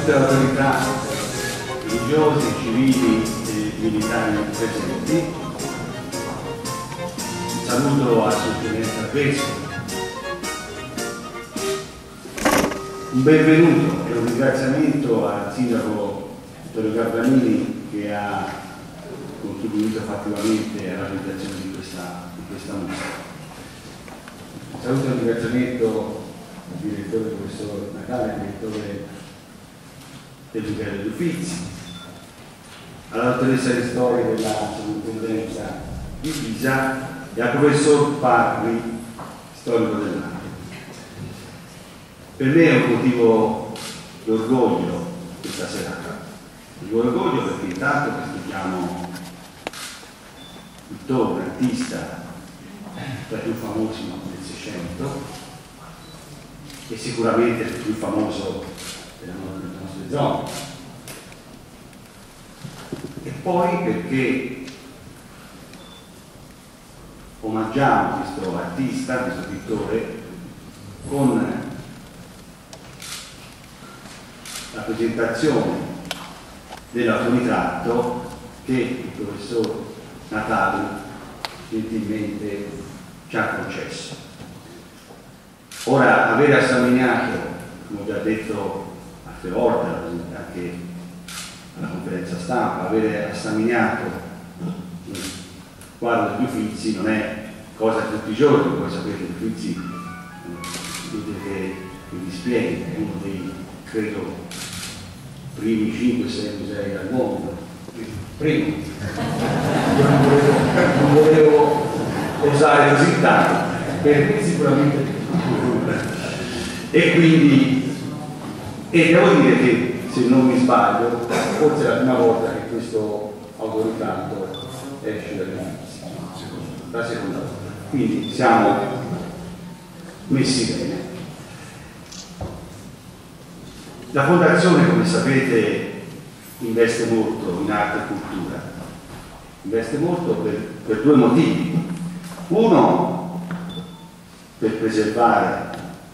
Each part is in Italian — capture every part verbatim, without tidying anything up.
tutte le autorità religiose, civili e militari presenti. Un saluto a Sua Eccellenza Vescovo. Un benvenuto e un ringraziamento al Sindaco Vittorio Garbranini che ha contribuito fattivamente alla realizzazione di questa, di questa mostra. Un saluto e un ringraziamento al direttore professor Natale, direttore del Museo degli Uffizi, alla dottoressa di storia della Sovrintendenza di Pisa e al professor Parri, storico dell'arte. Per me è un motivo di orgoglio questa serata. Di orgoglio perché intanto festeggiamo pittore, artista tra i più famosi del Seicento e sicuramente il più famoso delle nostre zone. E poi perché omaggiamo questo artista, questo pittore, con la presentazione dell'autoritratto che il professor Natale gentilmente ci ha concesso. Ora, avere a San Miniato, come ho già detto altre volte, anche alla conferenza stampa, avere a San Miniato un quadro degli Uffizi non è cosa di tutti i giorni. Voi sapete che gli Uffizi, vedete che vi spieghi, è uno dei, credo, primi cinque sei musei al mondo. Primo. Io non volevo, non volevo usare così tanto, perché sicuramente e quindi e devo dire che, se non mi sbaglio, forse è la prima volta che questo autoritratto esce dagli Uffizi, la seconda volta, quindi siamo messi bene. La Fondazione, come sapete, investe molto in arte e cultura, investe molto per, per due motivi. Uno, per preservare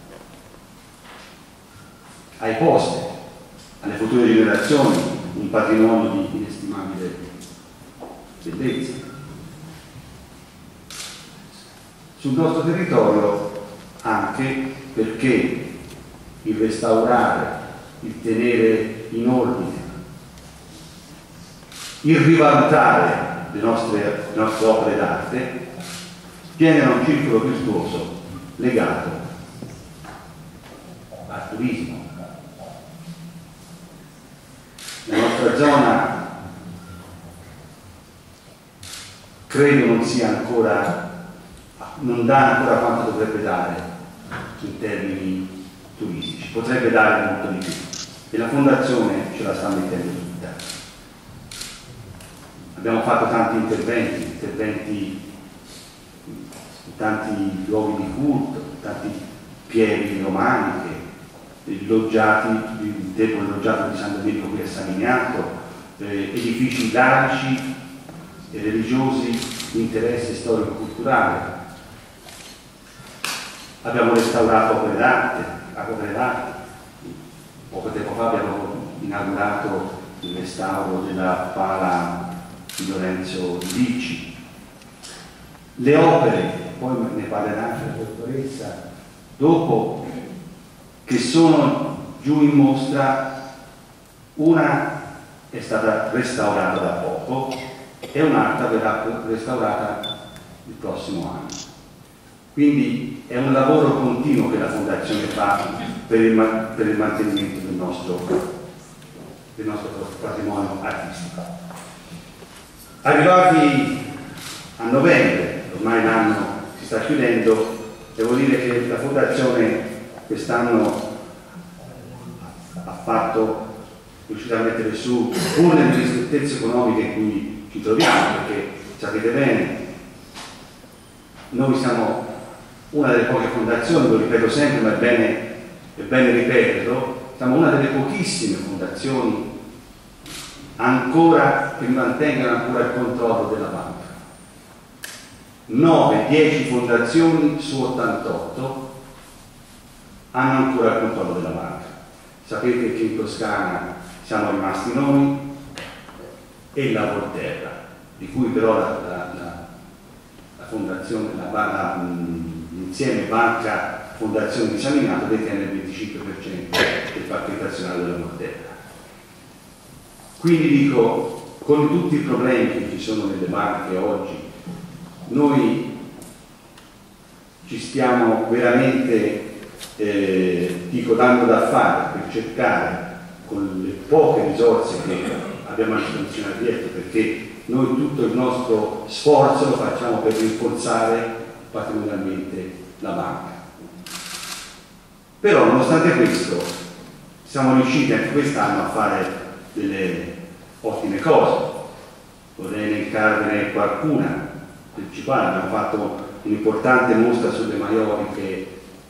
ai posteri, alle future generazioni, un patrimonio di inestimabile bellezza. Sul nostro territorio anche perché il restaurare, il tenere in ordine, il rivalutare le nostre, le nostre opere d'arte genera un circolo virtuoso legato al turismo. La nostra zona credo non sia ancora, non dà ancora quanto dovrebbe dare in termini turistici, potrebbe dare molto di più e la Fondazione ce la sta mettendo tutta. Abbiamo fatto tanti interventi, interventi in tanti luoghi di culto, tanti piedi romaniche, loggiati, il tempio loggiato di San Domenico qui a San Miniato, eh, edifici laici e religiosi di interesse storico-culturale. Abbiamo restaurato opere d'arte, opere d'arte. Poco tempo fa abbiamo inaugurato il restauro della pala di Lorenzo Ricci. Le opere, poi ne parlerà anche la dottoressa, dopo, che sono giù in mostra, una è stata restaurata da poco e un'altra verrà restaurata il prossimo anno. Quindi è un lavoro continuo che la Fondazione fa per il, per il mantenimento del nostro, del nostro patrimonio artistico. Arrivati a novembre, ormai l'anno si sta chiudendo, devo dire che la Fondazione quest'anno ha fatto, è riuscita a mettere su, pur nelle ristrettezze economiche in cui ci troviamo, perché sapete bene, noi siamo una delle poche fondazioni, lo ripeto sempre, ma è bene, è bene ripeterlo, siamo una delle pochissime fondazioni ancora che mantengono ancora il controllo della banca. nove dieci fondazioni su ottantotto hanno ancora il controllo della banca. sapete che in Toscana siamo rimasti noi e la Volterra, di cui però la, la, la, la fondazione, l'insieme Banca Fondazione di San Miniato detiene il venticinque per cento del pacchetto azionario della Volterra. Quindi dico, con tutti i problemi che ci sono nelle banche oggi, noi ci stiamo veramente eh, dico, dando da fare per cercare con le poche risorse che abbiamo a disposizione dietro, perché noi tutto il nostro sforzo lo facciamo per rinforzare patrimonialmente la banca. Però nonostante questo siamo riusciti anche quest'anno a fare delle ottime cose. Vorrei elencarvene qualcuna principale. Abbiamo fatto un'importante mostra sulle maioliche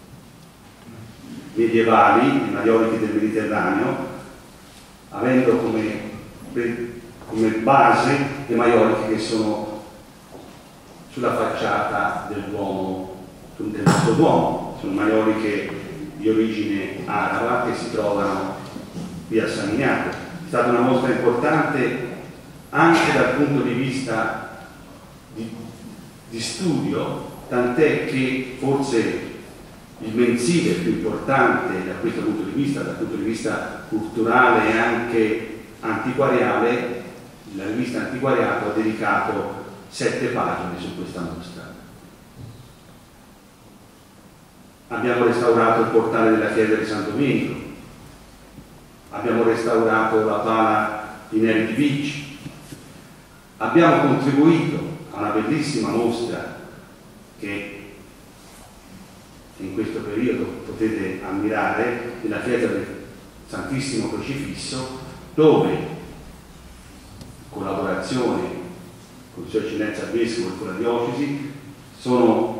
medievali, le maioliche del Mediterraneo, avendo come, come base le maioliche che sono sulla facciata del Duomo, del nostro Duomo. Sono maioliche di origine araba che si trovano qui a San Miniato. È stata una mostra importante anche dal punto di vista di, di studio, tant'è che forse il mensile più importante da questo punto di vista, dal punto di vista culturale e anche antiquariale, la rivista Antiquariato ha dedicato sette pagine su questa mostra. Abbiamo restaurato il portale della chiesa di San Domenico, abbiamo restaurato la pala di Neri di Vicci, abbiamo contribuito a una bellissima mostra che in questo periodo potete ammirare nella chiesa del Santissimo Crocifisso, dove in collaborazione con Sua Eccellenza il Vescovo e con la Diocesi sono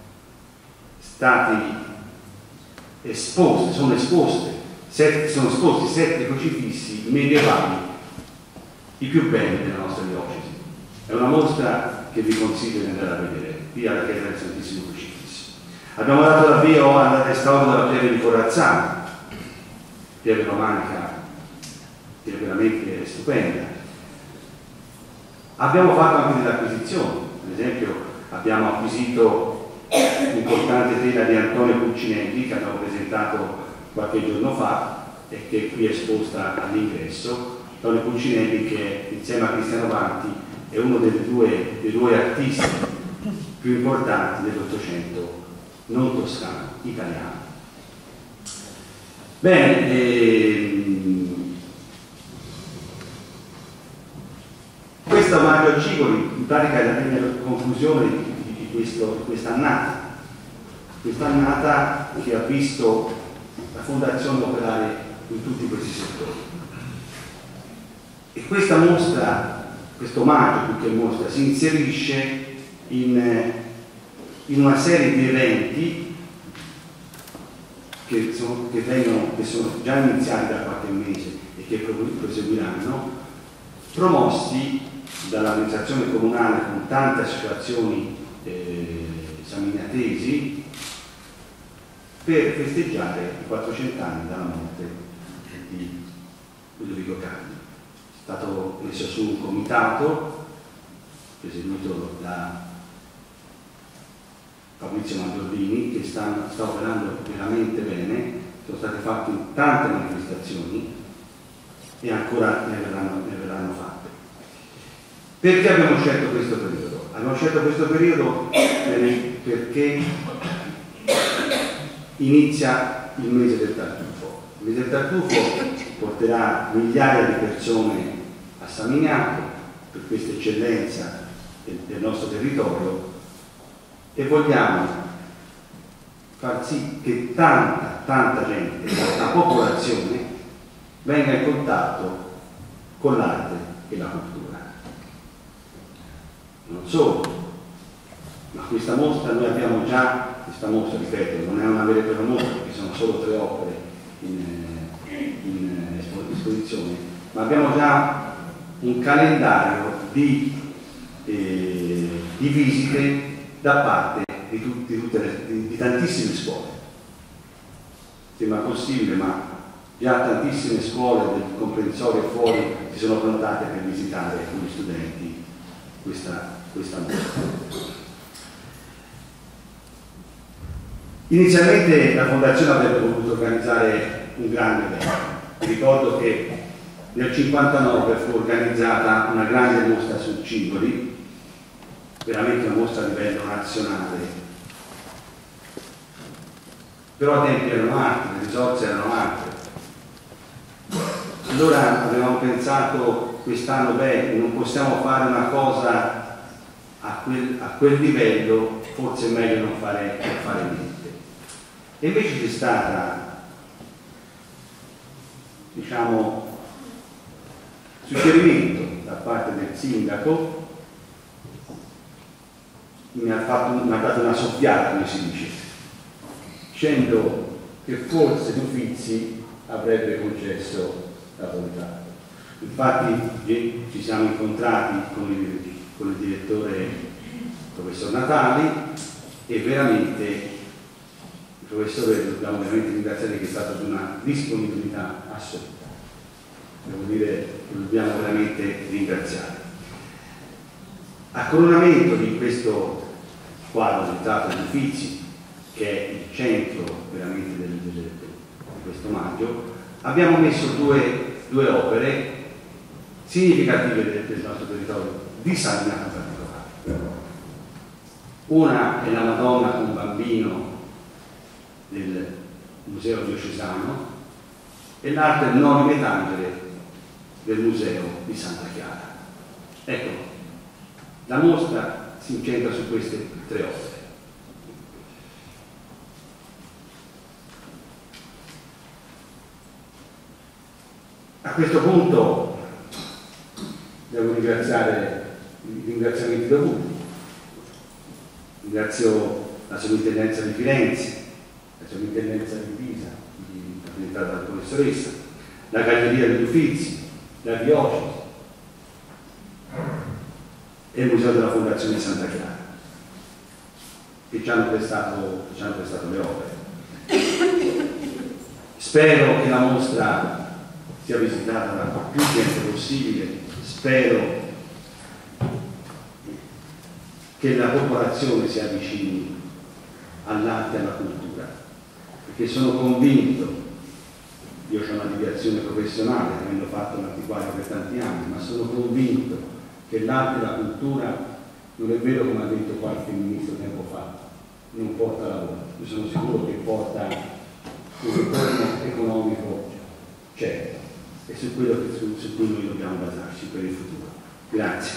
stati esposti, sono esposte, sette, sono esposti sette crocifissi medievali, i più belli della nostra diocesi. È una mostra che vi consiglio di andare a vedere, qui alla chiesa del Santissimo Crocifisso. Abbiamo dato l'avvio al restauro della pieve di Corazzano, pieve romanica che è veramente stupenda. Abbiamo fatto anche delle acquisizioni, ad esempio abbiamo acquisito l'importante tela di Antonio Pulcinelli che abbiamo presentato qualche giorno fa e che qui è esposta all'ingresso. Antonio Pulcinelli, che insieme a Cristiano Vanti è uno dei due, dei due artisti più importanti dell'Ottocento non toscano, italiano. Bene, ehm, questo omaggio a Cigoli in pratica è la prima conclusione di, di, questo, di quest'annata, quest'annata che ha visto la Fondazione operare in tutti questi settori. E questa mostra, questo omaggio più che mostra, si inserisce in, in una serie di eventi che sono, che, vengono, che sono già iniziati da qualche mese e che proseguiranno, promossi dall'amministrazione comunale con tante associazioni eh, saminiatesi per festeggiare i quattrocento anni dalla morte di Ludovico Carli. È stato messo su un comitato presieduto da Fabrizio Mandordini che sta, sta operando veramente bene, sono state fatte tante manifestazioni e ancora ne verranno, ne verranno fatte. Perché abbiamo scelto questo periodo? Abbiamo scelto questo periodo perché inizia il mese del Tartufo. Il mese del Tartufo porterà migliaia di persone a San Miniato per questa eccellenza del, del nostro territorio e vogliamo far sì che tanta, tanta gente, la popolazione, venga in contatto con l'arte e la cultura. Non solo, ma questa mostra noi abbiamo già, questa mostra, ripeto, non è una vera e propria mostra perché sono solo tre opere in, in esposizione, ma abbiamo già un calendario di, eh, di visite da parte di, tutti, di, tutte le, di, di tantissime scuole. Sembra possibile, ma Già tantissime scuole del comprensorio fuori si sono prontate per visitare con gli studenti questa, questa mostra. Inizialmente la Fondazione avrebbe voluto organizzare un grande evento. Ricordo che nel cinquantanove fu organizzata una grande mostra sul Cingoli, veramente una mostra a livello nazionale. Però i tempi erano altri, le risorse erano altre. Allora avevamo pensato quest'anno, beh, non possiamo fare una cosa a quel, a quel livello, forse è meglio non fare, non fare niente. E invece c'è stata, diciamo, suggerimento da parte del sindaco, mi ha, fatto, mi ha dato una soffiata, come si dice, dicendo che forse Uffizi avrebbe concesso l'autorità. Infatti ci siamo incontrati con il, con il direttore professor Natali e veramente il professore dobbiamo veramente ringraziare che è stato di una disponibilità assoluta. Devo dire che dobbiamo veramente ringraziare. A coronamento di questo quadro ritratto di Uffizi, che è il centro veramente del, del, di questo omaggio, abbiamo messo due, due opere significative del, del nostro territorio, di Savignano in particolare. Una è la Madonna con un bambino del Museo Diocesano e l'altra è il Noli Me Tangere del Museo di Santa Chiara. Ecco, la mostra si incentra su queste tre opere. A questo punto devo ringraziare i ringraziamenti dovuti. Ringrazio la Sovrintendenza di Firenze, la Sovrintendenza di Pisa, rappresentata dalla professoressa, la Galleria degli Uffizi, la Diocesi e il Museo della Fondazione Santa Chiara, che ci hanno prestato, ci hanno prestato le opere. Spero che la mostra sia visitata da più gente possibile, spero che la popolazione si avvicini all'arte e alla cultura, perché sono convinto, io ho una deviazione professionale, avendo fatto un antiquario per tanti anni, ma sono convinto che l'arte e la cultura, non è vero come ha detto qualche ministro tempo fa, non porta lavoro, io sono sicuro che porta un ritorno economico certo. E su quello che, su, su cui noi dobbiamo basarci per il futuro. Grazie.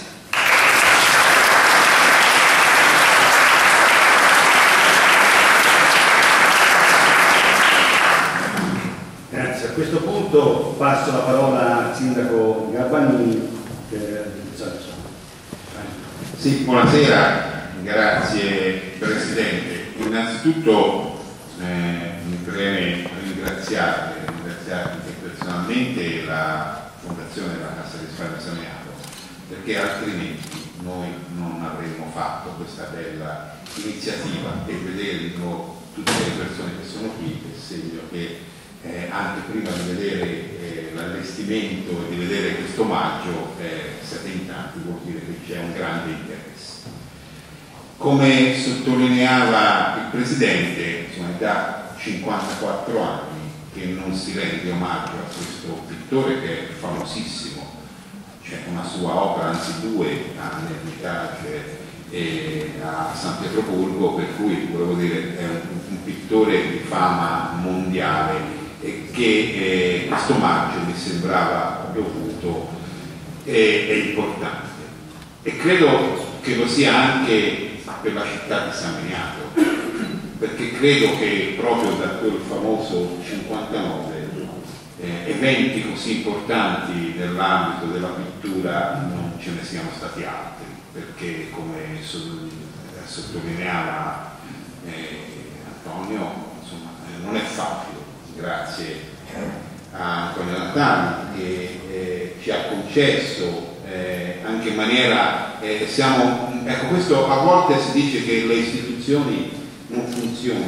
Grazie. A questo punto passo la parola al sindaco Gabbanini per il saluto. Sì, buonasera, grazie Presidente. Innanzitutto eh, mi preme ringraziarvi, ringraziarvi personalmente la Fondazione della Cassa di Risparmio Savignano, perché altrimenti noi non avremmo fatto questa bella iniziativa e vedere di nuovo tutte le persone che sono qui è segno che eh, anche prima di vedere eh, l'allestimento e di vedere questo omaggio eh, siete in tanti, vuol dire che c'è un grande interesse. Come sottolineava il Presidente, sono da cinquantaquattro anni che non si rende omaggio a questo pittore che è famosissimo, c'è una sua opera, anzi due, all'Ermitage e a San Pietroburgo, per cui volevo dire è un, un pittore di fama mondiale e che eh, questo omaggio mi sembrava dovuto e, e importante. E credo che lo sia anche per la città di San Miniato, perché credo che proprio da quel famoso cinquantanove eh, eventi così importanti nell'ambito della pittura non ce ne siano stati altri, perché come sottolineava eh, Antonio, insomma, eh, non è facile, grazie a Antonio Natali che eh, ci ha concesso eh, anche in maniera, eh, siamo, ecco questo a volte si dice che le istituzioni non funzionano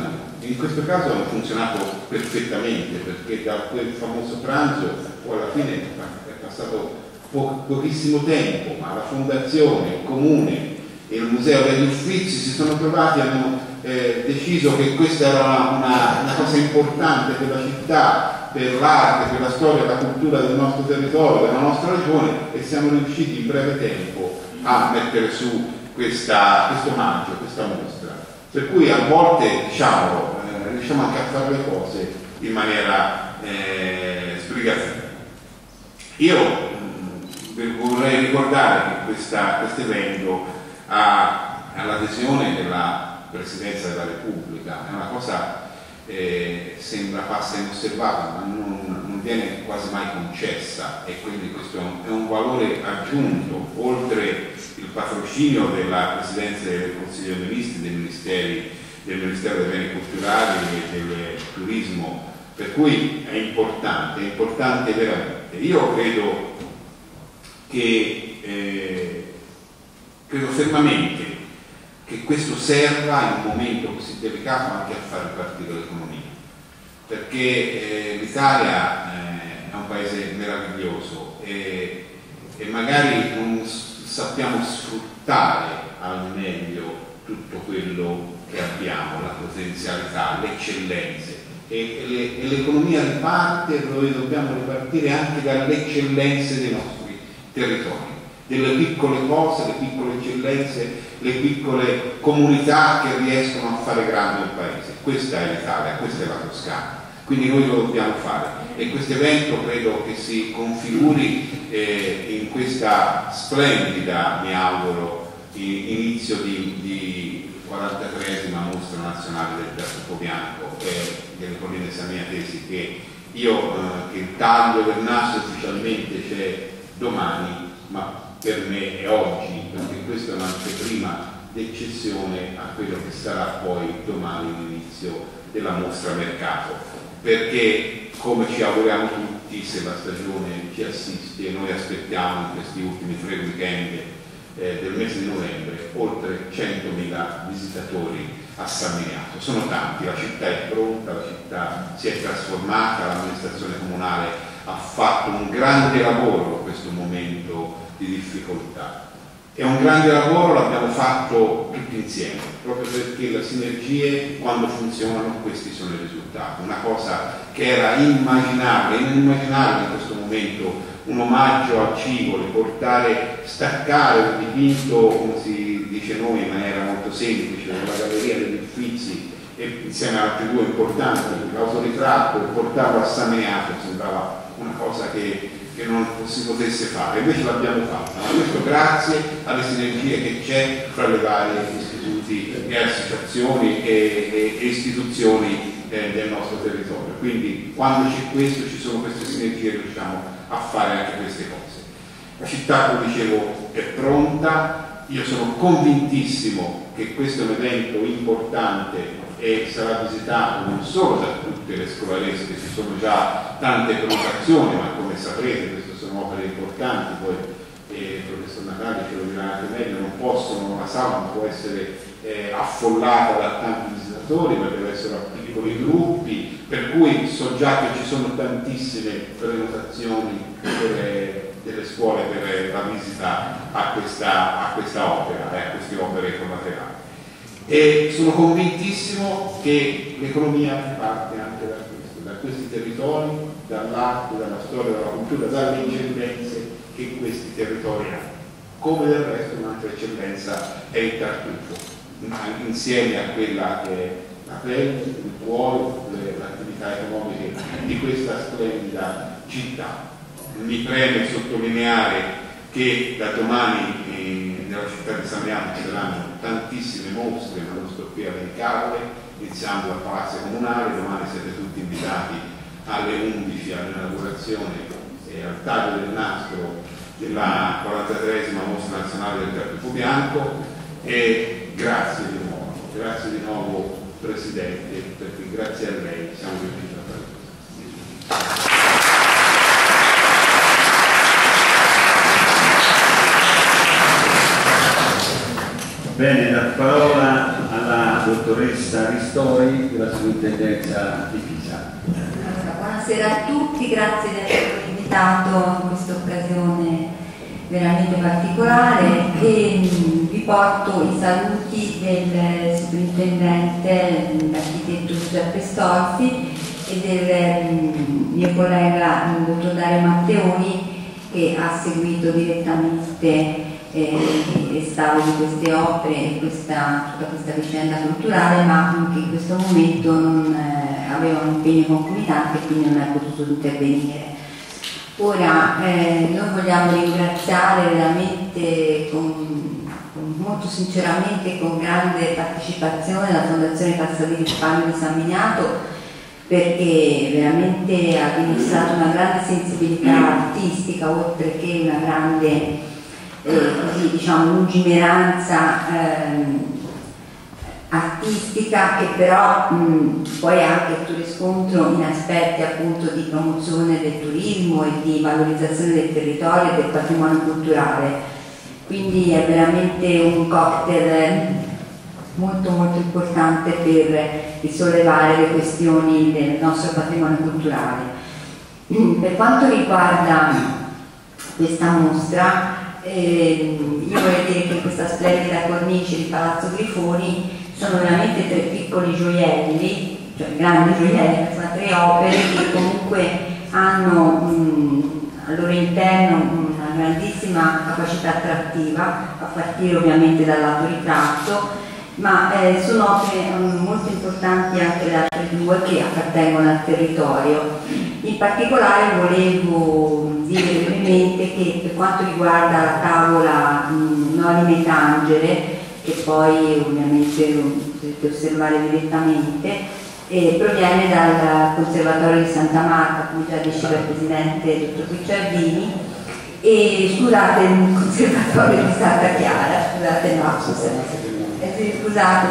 In questo caso hanno funzionato perfettamente, perché da quel famoso pranzo poi alla fine è passato po- pochissimo tempo, ma la fondazione, il comune e il museo degli Uffizi si sono trovati e hanno eh, deciso che questa era una, una, una cosa importante per la città, per l'arte, per la storia e la cultura del nostro territorio, della nostra regione, e siamo riusciti in breve tempo a mettere su questa, questo omaggio, questa mostra. Per cui a volte diciamo, eh, riusciamo anche a fare le cose in maniera eh, sbrigativa. Io mh, vorrei ricordare che questo evento ha, ha l'adesione della Presidenza della Repubblica, è una cosa eh, sembra passa inosservata, ma non, non viene quasi mai concessa, e quindi questo è un, è un valore aggiunto, oltre il patrocinio della Presidenza del Consiglio dei Ministri, dei Ministeri, del Ministero dei Beni Culturali e del Turismo, per cui è importante, è importante veramente. Io credo che eh, credo fermamente che questo serva in un momento così delicato anche a far ripartire l'economia, perché eh, l'Italia eh, è un paese meraviglioso e, e magari non sappiamo sfruttare al meglio tutto quello che abbiamo, la potenzialità, le eccellenze, e, e, le, e l'economia riparte dove dobbiamo ripartire anche dalle eccellenze dei nostri territori, delle piccole cose, le piccole eccellenze, le piccole comunità che riescono a fare grande il paese. Questa è l'Italia, questa è la Toscana, quindi noi lo dobbiamo fare, e questo evento credo che si configuri eh, in questa splendida, mi auguro, inizio di, di quarantatreesima mostra nazionale del Teatro Bianco e delle colline samiatesi, che io eh, che il taglio del naso ufficialmente c'è domani, ma per me è oggi, perché questa è un'anteprima d'eccezione a quello che sarà poi domani l'inizio della mostra mercato, perché come ci auguriamo tutti, se la stagione ci assiste, noi aspettiamo in questi ultimi tre weekend eh, del mese di novembre oltre centomila visitatori a San Miniato. Sono tanti, la città è pronta, la città si è trasformata, l'amministrazione comunale ha fatto un grande lavoro in questo momento di difficoltà. È un grande lavoro, l'abbiamo fatto tutti insieme, proprio perché le sinergie, quando funzionano, questi sono i risultati. Una cosa che era immaginabile, inimmaginabile in questo momento, un omaggio al Civole, portare, staccare un dipinto, come si dice noi in maniera molto semplice, nella Galleria degli Uffizi, e insieme ad altri due importanti, l'autoritratto, e portarlo a San Miniato sembrava una cosa che che non si potesse fare, invece l'abbiamo fatta, ma questo grazie alle sinergie che c'è fra le varie istituti e associazioni e, e, e istituzioni eh, del nostro territorio. Quindi quando c'è questo, ci sono queste sinergie, riusciamo a fare anche queste cose. La città, come dicevo, è pronta, io sono convintissimo che questo è un evento importante e sarà visitato non solo da tutte le scolaresche, ci sono già tante prenotazioni, ma come saprete queste sono opere importanti, poi eh, il professor Natali ce lo dirà anche meglio, non possono, la sala non può essere eh, affollata da tanti visitatori, ma deve essere a piccoli gruppi, per cui so già che ci sono tantissime prenotazioni per, eh, delle scuole per la visita a questa, a questa opera, eh, a queste opere collaterali. E sono convintissimo che l'economia parte anche da questo, da questi territori, dall'arte, dalla storia, dalla cultura, dalle eccellenze che questi territori hanno. Come del resto un'altra eccellenza è il Tartufo, insieme a quella che è la pelle, il cuore, le attività economiche di questa splendida città. Mi preme sottolineare che da domani eh, nella città di San Miniato ci saranno tantissime mostre, ma non sto qui a elencarle, iniziando dal Palazzo Comunale. Domani siete tutti invitati alle undici all'inaugurazione e al taglio del nastro della quarantatreesima mostra nazionale del Tartufo Bianco, e grazie di nuovo, grazie di nuovo Presidente, perché grazie a lei siamo riusciti a fare questo. Bene, la parola alla dottoressa Ristori della Sovrintendenza di Pisa. Allora, buonasera a tutti, grazie di avermi invitato in questa occasione veramente particolare e mh, vi porto i saluti del sovrintendente, l'architetto Giuseppe Storzi e del mh, mio collega il dottor Dario Matteoni, che ha seguito direttamente eh, il restauro di queste opere e questa, tutta questa vicenda culturale, ma che in questo momento non eh, aveva un impegno concomitante e quindi non è potuto intervenire. Ora eh, noi vogliamo ringraziare veramente con, con, molto sinceramente e con grande partecipazione la Fondazione Cassa di Risparmio di San Miniato, perché veramente ha dimostrato una grande sensibilità artistica, oltre che una grande eh, così, diciamo, lungimiranza eh, artistica, che però mh, poi ha anche il tuo riscontro in aspetti appunto di promozione del turismo e di valorizzazione del territorio e del patrimonio culturale. Quindi è veramente un cocktail molto molto importante per risollevare le questioni del nostro patrimonio culturale. Per quanto riguarda questa mostra, eh, io vorrei dire che in questa splendida cornice di Palazzo Grifoni sono veramente tre piccoli gioielli, cioè grandi gioielli, sono tre opere che comunque hanno mh, al loro interno una grandissima capacità attrattiva, a partire ovviamente dal lato ritratto, ma eh, sono opere um, molto importanti anche le altre due che appartengono al territorio. In particolare volevo dire brevemente che per quanto riguarda la tavola mh, Noli Me Tangere, che poi ovviamente potete osservare direttamente, e proviene dal Conservatorio di Santa Marta, come già diceva il Presidente dottor Guicciardini, e scusate, il Conservatorio di Santa Chiara, scusate, no, scusate, eh, scusate.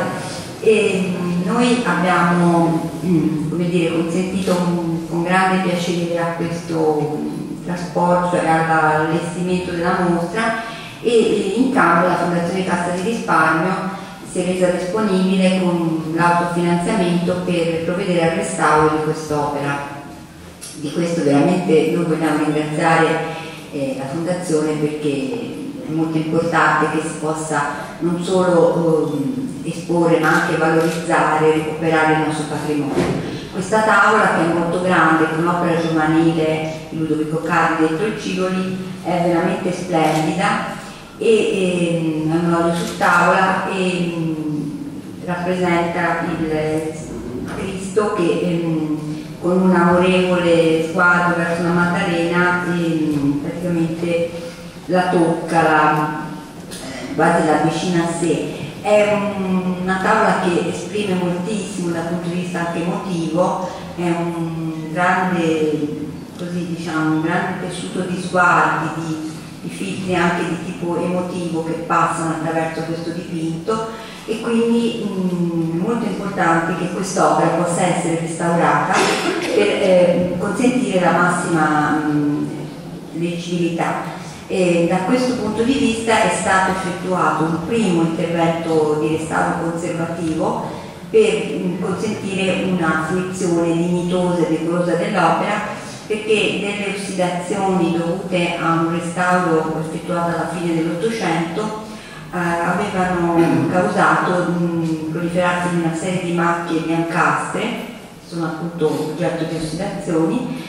E noi abbiamo come dire, consentito un, con grande piacere a questo trasporto, cioè all'allestimento della mostra, e in cambio la Fondazione Cassa di Risparmio si è resa disponibile con l'autofinanziamento per provvedere al restauro di quest'opera. Di questo veramente noi vogliamo ringraziare eh, la Fondazione, perché è molto importante che si possa non solo eh, esporre ma anche valorizzare e recuperare il nostro patrimonio. Questa tavola, che è molto grande, con l'opera giovanile di Ludovico Carli dentro il Civoli, è veramente splendida e, e è un olio su tavola e mh, rappresenta il Cristo che mh, con un amorevole sguardo verso una Maddalena mh, praticamente la tocca, la, quasi la avvicina a sé. È un, una tavola che esprime moltissimo dal punto di vista anche emotivo, è un grande, così diciamo, un grande tessuto di sguardi, di, di filtri anche di tipo emotivo che passano attraverso questo dipinto, e quindi mh, è molto importante che quest'opera possa essere restaurata per eh, consentire la massima mh, leggibilità. E da questo punto di vista è stato effettuato un primo intervento di restauro conservativo per mh, consentire una fruizione dignitosa e decorosa dell'opera, perché delle ossidazioni dovute a un restauro effettuato alla fine dell'Ottocento eh, avevano causato il proliferarsi di una serie di macchie biancastre, sono appunto oggetto di ossidazioni,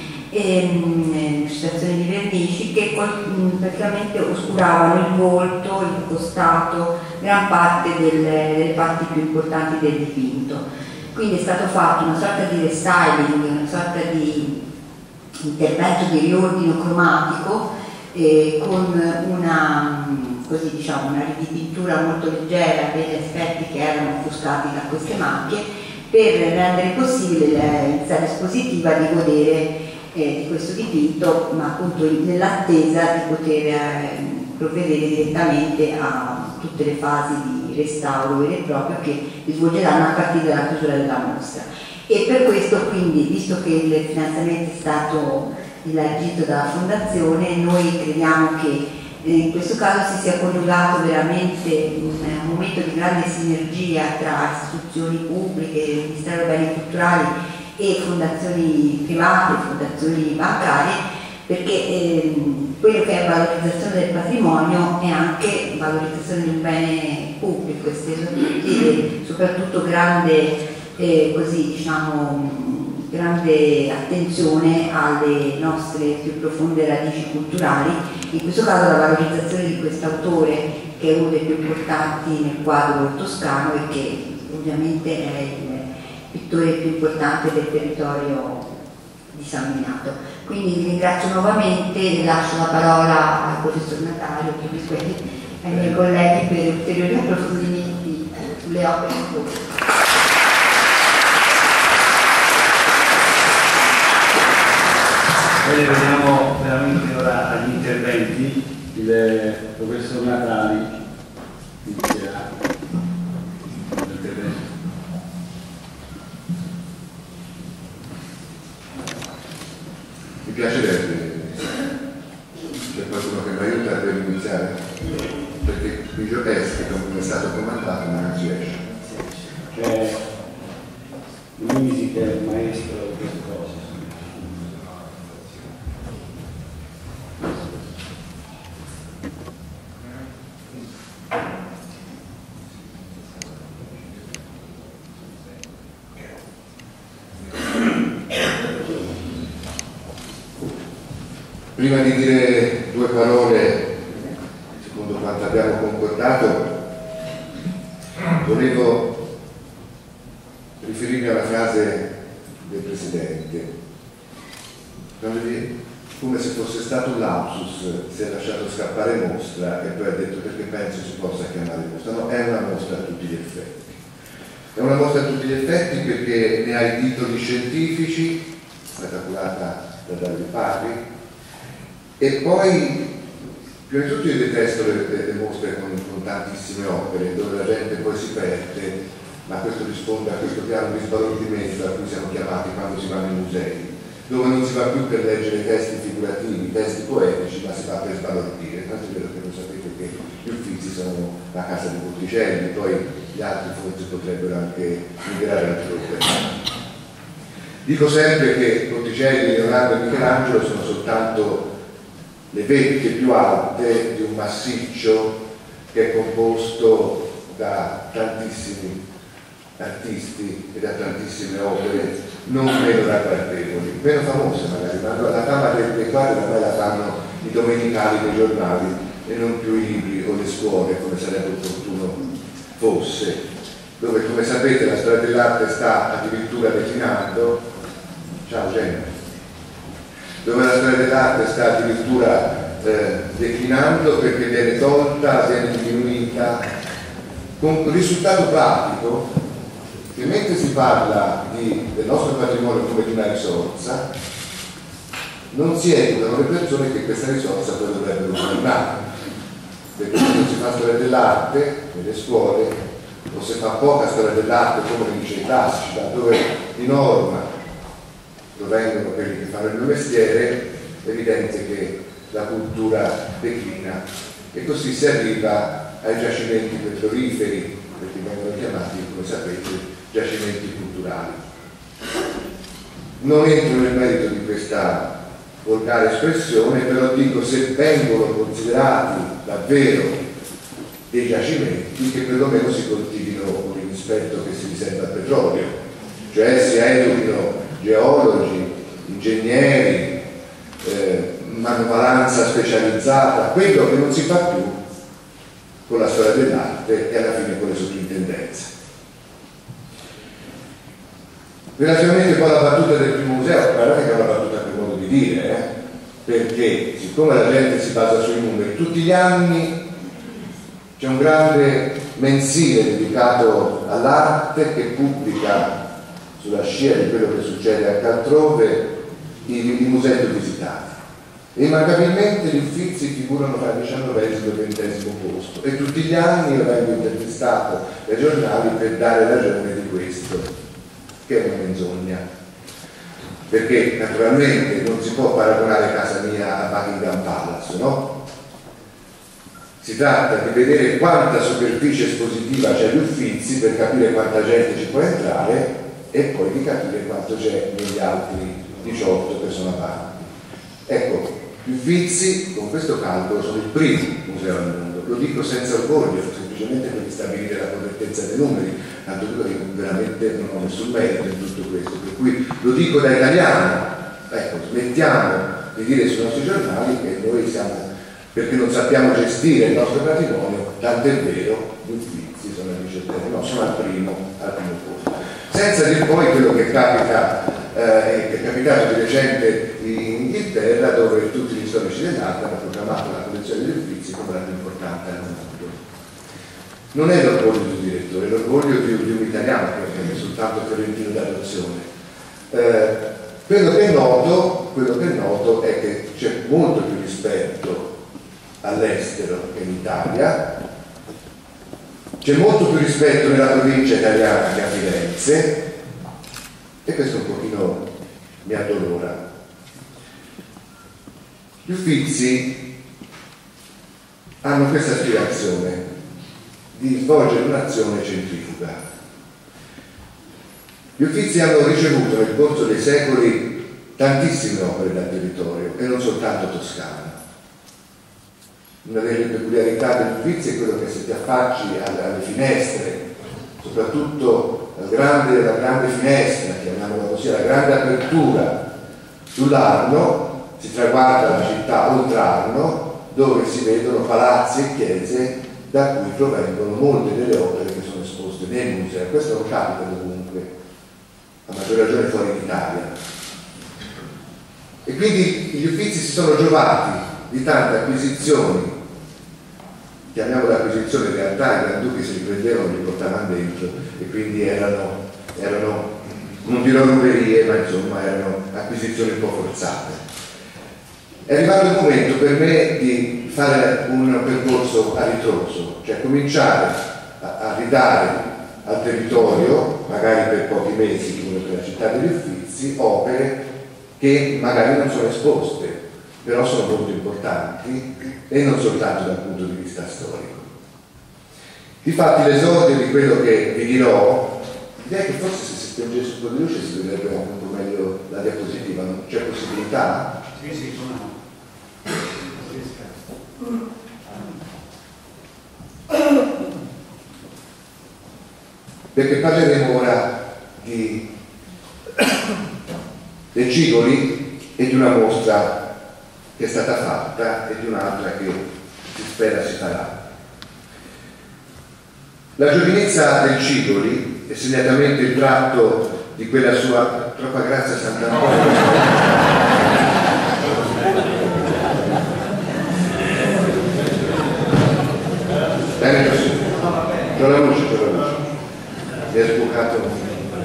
e situazioni di vernici che praticamente oscuravano il volto, il costato, gran parte delle, delle parti più importanti del dipinto. Quindi è stato fatto una sorta di restyling, una sorta di intervento di riordino cromatico eh, con una, così diciamo, una ridipintura molto leggera degli aspetti che erano offuscati da queste macchie, per rendere possibile in sala espositiva di godere Eh, di questo dipinto, ma appunto nell'attesa di poter eh, provvedere direttamente a tutte le fasi di restauro vero e proprio che si svolgeranno a partire dalla chiusura della mostra. E per questo, quindi, visto che il finanziamento è stato elargito dalla Fondazione, noi crediamo che in questo caso si sia coniugato veramente un momento di grande sinergia tra istituzioni pubbliche, Ministero dei Beni Culturali e fondazioni private, fondazioni bancarie, perché ehm, quello che è valorizzazione del patrimonio è anche valorizzazione di un bene pubblico esteso a tutti e soprattutto grande, eh, così, diciamo, grande attenzione alle nostre più profonde radici culturali, in questo caso la valorizzazione di quest'autore che è uno dei più importanti nel quadro toscano e che ovviamente è il pittore più importante del territorio di San Miniato. Quindi vi ringrazio nuovamente e lascio la parola al professor Natario e ai miei colleghi per ulteriori approfondimenti sulle opere in corso. Bene, veniamo veramente ora agli interventi. Il professor Natali inizierà l'intervento. Mi piacerebbe, c'è qualcuno che mi aiuta per iniziare? Perché il giochesco come è stato comandato ma non si esce. C'è Luisi che è il maestro di queste cose. Prima di dire due parole, secondo quanto abbiamo concordato, volevo riferirmi alla frase del Presidente. Quando gli, come se fosse stato un lapsus, si è lasciato scappare mostra e poi ha detto perché penso si possa chiamare mostra. No, è una mostra a tutti gli effetti. È una mostra a tutti gli effetti perché ne ha i titoli scientifici, è stata curata da Dario Parri, e poi prima di tutto io detesto le, le, le mostre con, con tantissime opere dove la gente poi si perde, ma questo risponde a questo piano di sbalordimento a cui siamo chiamati quando si vanno ai musei, dove non si va più per leggere testi figurativi, testi poetici, ma si va per sbalordire. Tanto è vero che lo sapete che gli Uffizi sono la casa di Botticelli, poi gli altri forse potrebbero anche migrare altrove. Dico sempre che Botticelli, Leonardo e Michelangelo sono soltanto le vecchie più alte di un massiccio che è composto da tantissimi artisti e da tantissime opere non meno ragguardevoli, meno famose magari, ma la fama dei quadri ormai la fanno i domenicali dei giornali e non più i libri o le scuole come sarebbe opportuno fosse, dove come sapete la storia dell'arte sta addirittura declinando. Ciao Gemma. Dove la storia dell'arte sta addirittura eh, declinando perché viene tolta, viene diminuita, con il risultato pratico che mentre si parla di, del nostro patrimonio come di una risorsa, non si educano le persone che questa risorsa poi dovrebbero governare, perché se non si fa storia dell'arte nelle scuole o se fa poca storia dell'arte come nei licei classici, dove di norma provengono quelli che fanno il mio mestiere, è evidente che la cultura declina e così si arriva ai giacimenti petroliferi, perché vengono chiamati, come sapete, giacimenti culturali. Non entro nel merito di questa volgare espressione, però dico se vengono considerati davvero dei giacimenti che perlomeno si coltivino con il rispetto che si riserva al petrolio, cioè si educhino geologi, ingegneri, eh, manovalanza specializzata, quello che non si fa più con la storia dell'arte e alla fine con le sovrintendenze. Relativamente poi alla battuta del primo museo, guardate che è una battuta per modo di dire, eh? Perché siccome la gente si basa sui numeri, tutti gli anni c'è un grande mensile dedicato all'arte che pubblica sulla scia di quello che succede anche altrove i, i musei più visitati. E immancabilmente gli Uffizi figurano tra il diciannovesimo e il ventesimo posto e tutti gli anni io vengo intervistato dai giornali per dare ragione di questo, che è una menzogna, perché naturalmente non si può paragonare casa mia a Buckingham Palace, no? si tratta di vedere quanta superficie espositiva c'è agli Uffizi per capire quanta gente ci può entrare e poi di capire quanto c'è negli altri diciotto che sono avanti. Ecco, gli Uffizi con questo calcolo sono il primo museo al mondo, lo dico senza orgoglio, semplicemente per stabilire la correttezza dei numeri, tanto che io veramente non ho nessun merito in tutto questo, per cui lo dico da italiano. Ecco, smettiamo di dire sui nostri giornali che noi siamo, perché non sappiamo gestire il nostro patrimonio, tanto è vero, gli Uffizi sono al diciottesimo, no, sono al primo, al primo posto. Senza dire poi quello che capita, eh, che è capitato di recente in Inghilterra, dove tutti gli storici dell'arte hanno proclamato la collezione degli Uffizi come la più importante al mondo. Non è l'orgoglio di un direttore, è l'orgoglio di, di un italiano che è soltanto fiorentino d'adozione. Eh, quello che è noto, quello che è noto è che c'è molto più rispetto all'estero che in Italia, c'è molto più rispetto nella provincia italiana che a Firenze, e questo un pochino mi addolora. Gli Uffizi hanno questa aspirazione di svolgere un'azione centrifuga. Gli Uffizi hanno ricevuto nel corso dei secoli tantissime opere dal territorio e non soltanto toscane. Una delle peculiarità degli Uffizi è quello che se ti affacci alle finestre, soprattutto la grande, la grande finestra, chiamiamola così, la grande apertura sull'Arno, si traguarda la città oltre Arno, dove si vedono palazzi e chiese da cui provengono molte delle opere che sono esposte nei musei. Questo non capita dovunque, a maggior ragione fuori d'Italia. E quindi gli Uffizi si sono giovati di tante acquisizioni, chiamiamole acquisizioni, in realtà i granduchi se li prendevano, li portavano dentro e quindi erano, erano non dirò ruberie, ma insomma erano acquisizioni un po' forzate. È arrivato il momento per me di fare un percorso a ritroso, cioè cominciare a, a ridare al territorio, magari per pochi mesi come per la città degli Uffizi, opere che magari non sono esposte, però sono molto importanti e non soltanto dal punto di vista storico. Difatti l'esordio di quello che vi dirò, direi che forse se si spingesse un po' di luce si vedrebbe un po' meglio la diapositiva, non c'è possibilità? Sì, sì, sono. Perché parleremo ora di dei Cigoli e di una mostra che è stata fatta e di un'altra che si spera si farà. La giovinezza del Cigoli è segnatamente il tratto di quella sua troppa grazia Sant'Antonio. Bene così, c'ho la luce, c'ho la luce, mi è sbucato.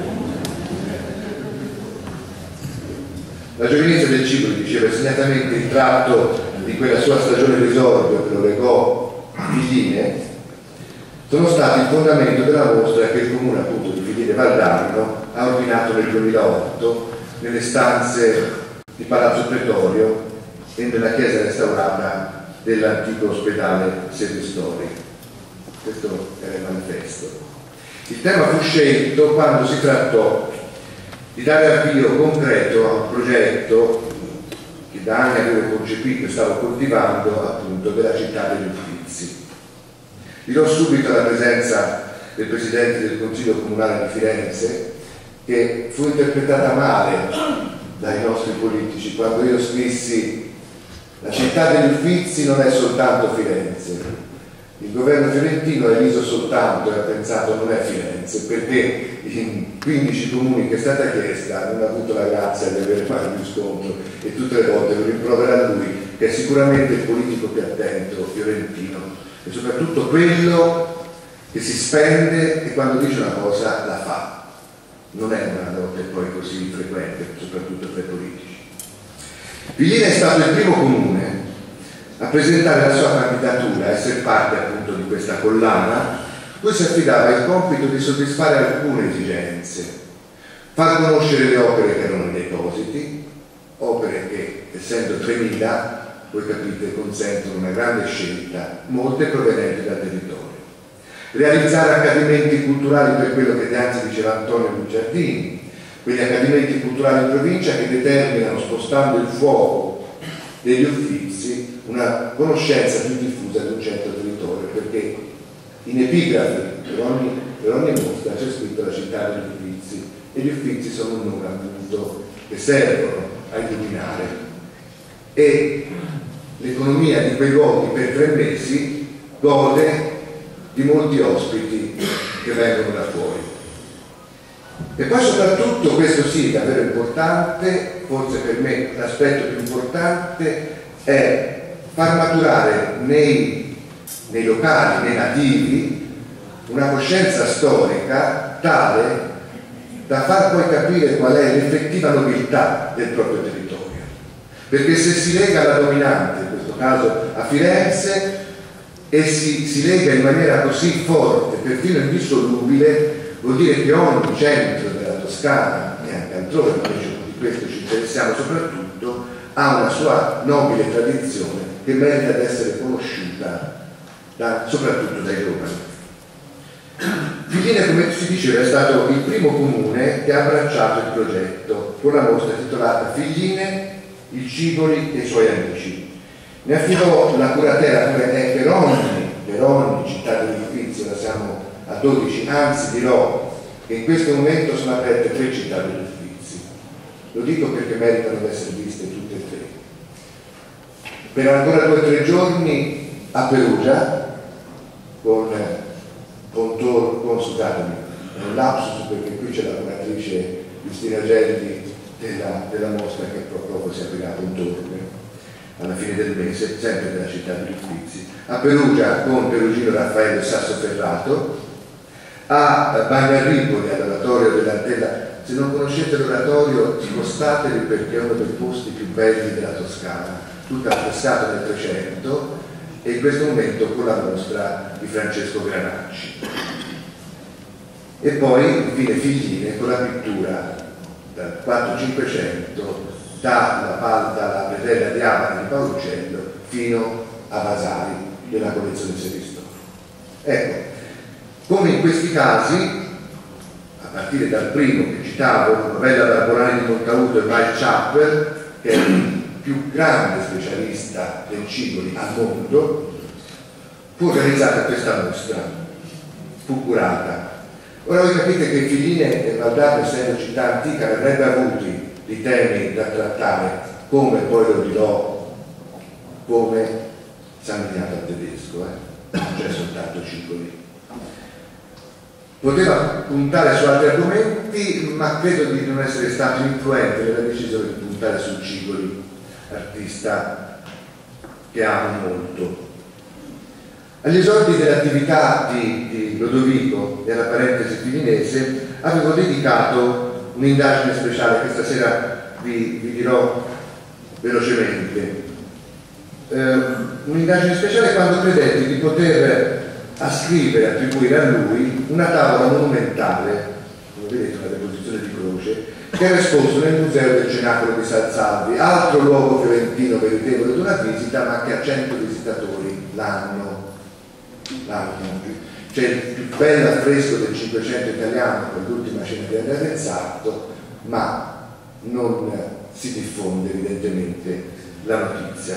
La giovinezza del Cigoli, diceva, segnatamente il tratto di quella sua stagione d'esordio che lo legò a Figline, sono stati il fondamento della mostra che il comune appunto di Figline Valdarno ha ordinato nel duemilaotto nelle stanze di Palazzo Pretorio e nella chiesa restaurata dell'antico ospedale Sede Storica. Questo era il manifesto. Il tema fu scelto quando si trattò di dare avvio concreto a un progetto che da anni avevo concepito e stavo coltivando, appunto, della città degli Uffizi. Dirò subito la presenza del Presidente del Consiglio Comunale di Firenze, che fu interpretata male dai nostri politici quando io scrissi: la città degli Uffizi non è soltanto Firenze. Il governo fiorentino ha eliso soltanto e ha pensato non è Firenze, perché in quindici comuni che è stata chiesta non ha avuto la grazia di avere mai più scontro e tutte le volte lo rimprovera a lui, che è sicuramente il politico più attento fiorentino e soprattutto quello che si spende e quando dice una cosa la fa. Non è una dote poi così frequente, soprattutto per i politici. Figline è stato il primo comune a presentare la sua candidatura, a essere parte appunto di questa collana, cui si affidava il compito di soddisfare alcune esigenze, far conoscere le opere che erano nei depositi, opere che, essendo tremila, voi capite, consentono una grande scelta, molte provenienti dal territorio. Realizzare accadimenti culturali per quello che anzi diceva Antonio Guicciardini, quegli accadimenti culturali in provincia che determinano, spostando il fuoco degli Uffizi, una conoscenza più diffusa di un certo territorio, perché in epigrafi per ogni, per ogni mostra c'è scritto la città degli Uffizi, e gli Uffizi sono un nome appunto che servono a illuminare, e l'economia di quei luoghi per tre mesi gode di molti ospiti che vengono da fuori. E poi soprattutto, questo sì, davvero importante, forse per me l'aspetto più importante è far maturare nei, nei locali, nei nativi, una coscienza storica tale da far poi capire qual è l'effettiva nobiltà del proprio territorio. Perché se si lega alla dominante, in questo caso a Firenze, e si, si lega in maniera così forte, perfino indissolubile, vuol dire che ogni centro della Toscana, e anche altrove, ma di questo ci interessiamo soprattutto, ha una sua nobile tradizione che merita di essere conosciuta da, soprattutto dai giovani. Figline, come si diceva, è stato il primo comune che ha abbracciato il progetto con la mostra titolata Figline, il Cigoli e i suoi amici. Ne affidò la curatela per ogni, per ogni città degli Uffizi, ora siamo a dodici, anzi dirò che in questo momento sono aperte tre città degli Uffizi. Lo dico perché meritano di essere viste tutte e tre. Per ancora due o tre giorni a Perugia, con, con, Tor, con scusatemi, è un lapsus perché qui c'è la curatrice Giustina Gelli della, della mostra che proprio si è applicato un torne alla fine del mese, sempre della città degli Uffizi, a Perugia con Perugino Raffaello Sassoferrato, a Bagnarripoli, all'oratorio dell'Antella. Se non conoscete l'oratorio, spostatevi perché è uno dei posti più belli della Toscana, tutto affrescato nel Trecento, e in questo momento con la mostra di Francesco Granacci. E poi, infine, Figline con la pittura dal quattro cinquecento dalla, dalla predella di Avana di Paolo Uccello fino a Vasari della collezione Seristoro. Ecco, come in questi casi, a partire dal primo che citavo, novella d'Arbolani di Montaluto e Mike Chappell, che è il più grande specialista del Cigoli al mondo, fu organizzata questa mostra, fu curata. Ora voi capite che Figline e Valdarno, essendo città antica, ne avrebbe avuti di temi da trattare, come poi lo dirò, come San Miniato al tedesco, eh? Non c'è soltanto Cigoli. Poteva puntare su altri argomenti, ma credo di non essere stato influente nella decisione di puntare su Cigoli, artista che amo molto. Agli esordi dell'attività di, di Lodovico e alla parentesi filinese avevo dedicato un'indagine speciale che stasera vi, vi dirò velocemente. Eh, un'indagine speciale quando credetti di poter ascrivere, attribuire a lui una tavola monumentale, come vedete una deposizione di croce, che era esposto nel museo del Cenacolo di San Salvi, altro luogo fiorentino meritevole di una visita, ma che ha cento visitatori l'anno. C'è il più bello affresco del Cinquecento italiano con l'ultima cena di Andrea Sarto, ma non si diffonde evidentemente la notizia.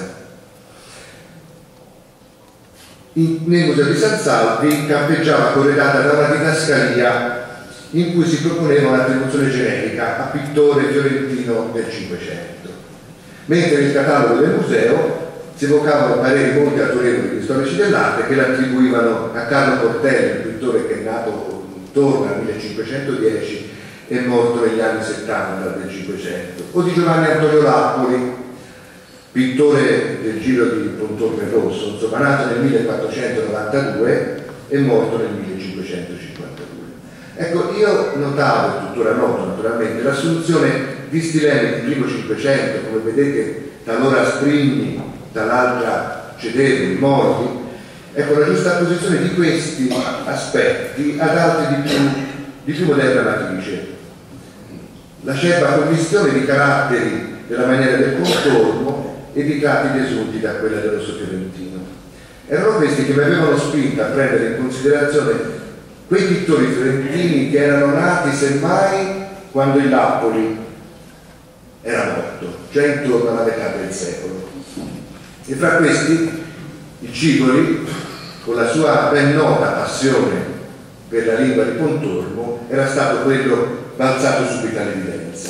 In, nel museo di San Salvi campeggiava corredata da una didascalia in cui si proponeva un'attribuzione generica a pittore fiorentino del Cinquecento, mentre nel catalogo del museo si evocavano pareri molti autorevoli di storici dell'arte che l'attribuivano a Carlo Portelli, il pittore che è nato intorno al millecinquecentodieci e morto negli anni settanta del Cinquecento, o di Giovanni Antonio Lappoli, pittore del Giro di Pontorme Rosso, insomma nato nel millequattrocentonovantadue e morto nel millecinquecentocinquantadue. Ecco, io notavo, e tuttora noto naturalmente, la soluzione di stilemi del primo Cinquecento, come vedete talora sprigni, dall'altra cedevoli, morti. Ecco, la giusta posizione di questi aspetti ad altri di più, di più moderna matrice. La scerba commistione di caratteri della maniera del contorno e ritratti desunti da quella del Rosso Fiorentino. Erano questi che mi avevano spinto a prendere in considerazione quei pittori fiorentini che erano nati semmai quando il Napoli era morto, cioè intorno alla metà del secolo. E fra questi il Cigoli, con la sua ben nota passione per la lingua di Pontormo, era stato quello balzato subito all'evidenza.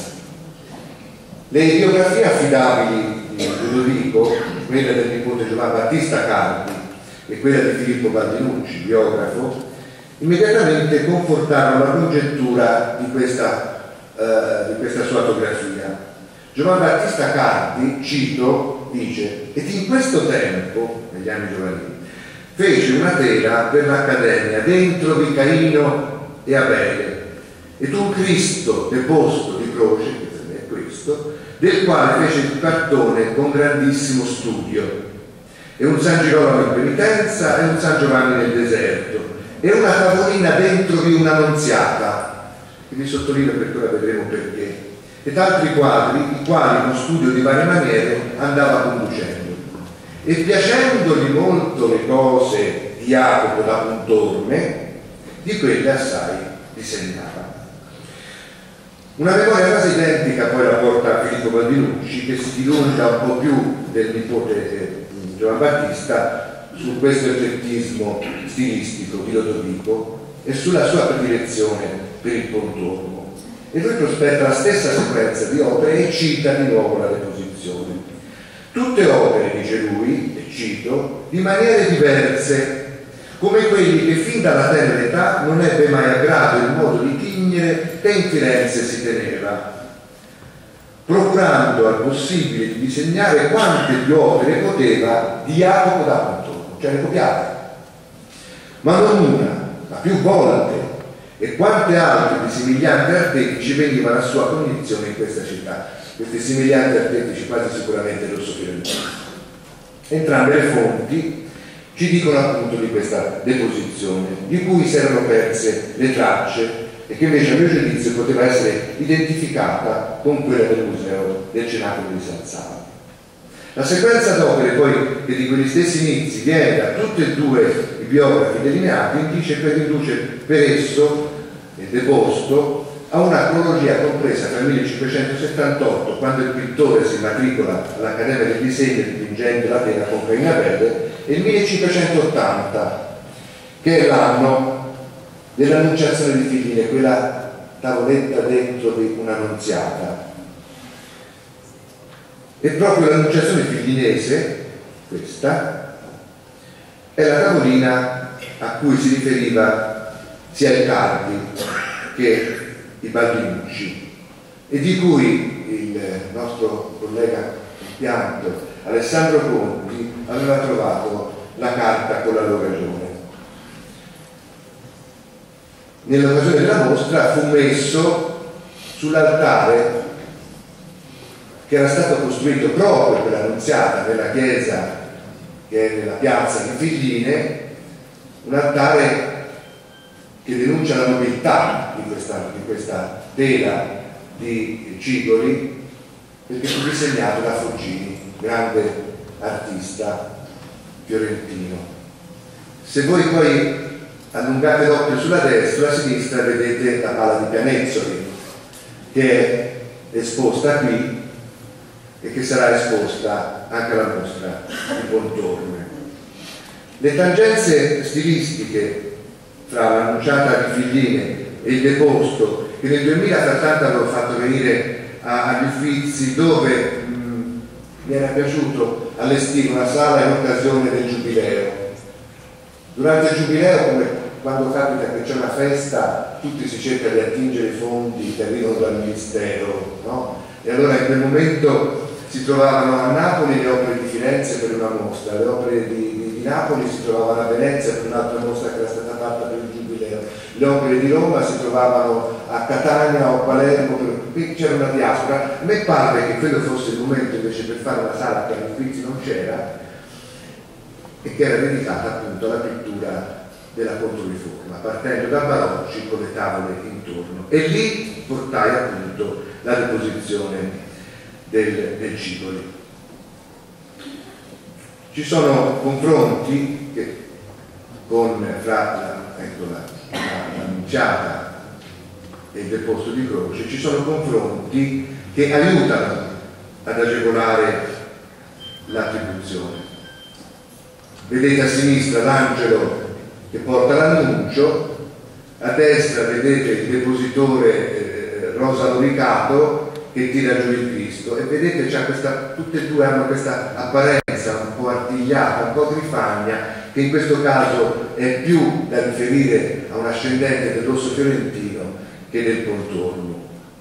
Le biografie affidabili di Ludovico, quella del nipote Giovanni Battista Carpi e quella di Filippo Baldinucci, biografo, immediatamente confortarono la congettura di questa, eh, di questa sua autografia. Giovanni Battista Carpi, cito, dice: ed in questo tempo, negli anni giovanili, fece una tela per l'Accademia dentro vi Caino e Abele, ed un Cristo deposto di croce, che è questo, del quale fece il cartone con grandissimo studio, e un San Girolamo in penitenza e un San Giovanni nel deserto, e una tavolina dentro di una Annunziata, che vi sottolineo perché ora vedremo perché, ed altri quadri, i quali uno studio di varie maniere andava conducendo. E piacendogli molto le cose di Jacopo da Pontorme, di quelle assai disegnava. Una memoria quasi identica poi la porta a Filippo Baldinucci, che si dilunga un po' più del nipote eh, Giovanni Battista su questo eclettismo stilistico di Lodovico e sulla sua predilezione per il Pontormo. E lui prospetta la stessa sequenza di opere e cita di nuovo la deposizione. Tutte opere, dice lui, e cito, di maniere diverse, come quelli che fin dalla tenera età non ebbe mai a grado il modo di tignere che in Firenze si teneva, procurando al possibile di disegnare quante più opere poteva di Jacopo da Pontormo, cioè le copiate, ma non una, ma più volte, e quante altre di similianti artefici venivano a sua cognizione in questa città. Questi similianti artefici quasi sicuramente Rosso Fiorentino. Entrambe le fonti ci dicono appunto di questa deposizione, di cui si erano perse le tracce e che invece a mio giudizio poteva essere identificata con quella del museo del Cenacolo di San Salvo. La sequenza d'opere poi che di quegli stessi inizi viene da tutti e due i biografi delineati indice per, induce per esso il deposto a una cronologia compresa tra il millecinquecentosettantotto, quando il pittore si matricola all'Accademia del Disegno dipingendo la tela con Caino e Abele, e il millecinquecentottanta, che è l'anno dell'Annunciazione di Figline, quella tavoletta dentro di un'annunziata. E proprio l'Annunciazione figlinese, questa, è la tavolina a cui si riferiva sia il Carpi che i Baldinucci, e di cui il nostro collega pianto Alessandro Conti aveva trovato la carta con la loro ragione. Nell'occasione della mostra fu messo sull'altare che era stato costruito proprio per l'Annunziata nella chiesa che è nella piazza di Figline, un altare che denuncia la nobiltà di questa, di questa tela di Cigoli, perché fu disegnato da Foggini, grande artista fiorentino. Se voi poi allungate l'occhio sulla destra, a sinistra vedete la pala di Pianezzoli, che è esposta qui e che sarà esposta anche alla mostra di Pontorme. Le tangenze stilistiche tra l'Annunciata di Figline e il deposto, che nel duemila frattanto avevo fatto venire a, agli Uffizi, dove mh, mi era piaciuto allestire una sala in occasione del Giubileo. Durante il Giubileo, come quando capita che c'è una festa, tutti si cerca di attingere i fondi che arrivano dal Ministero, no? E allora in quel momento si trovavano a Napoli le opere di Firenze per una mostra, le opere di, di, di Napoli si trovavano a Venezia per un'altra mostra che era stata fatta per il Giubileo, le opere di Roma si trovavano a Catania o a Palermo, per... qui c'era una diaspora. A me pare che quello fosse il momento invece per fare una sala che agli Uffizi non c'era e che era dedicata appunto alla pittura della Controriforma, partendo da Barocci con le tavole intorno, e lì portai appunto la deposizione del, del Cigoli. Ci sono confronti che, con, fra la, ecco, la, l'annunciata e il deposto di Croce, ci sono confronti che aiutano ad agevolare l'attribuzione. Vedete a sinistra l'angelo che porta l'annuncio, a destra vedete il depositore eh, rosa loricato che tira giù il Cristo, e vedete c'è questa, tutte e due hanno questa apparenza un po' artigliata, un po' grifagna, che in questo caso è più da riferire a un ascendente del rosso fiorentino che del Pontormo.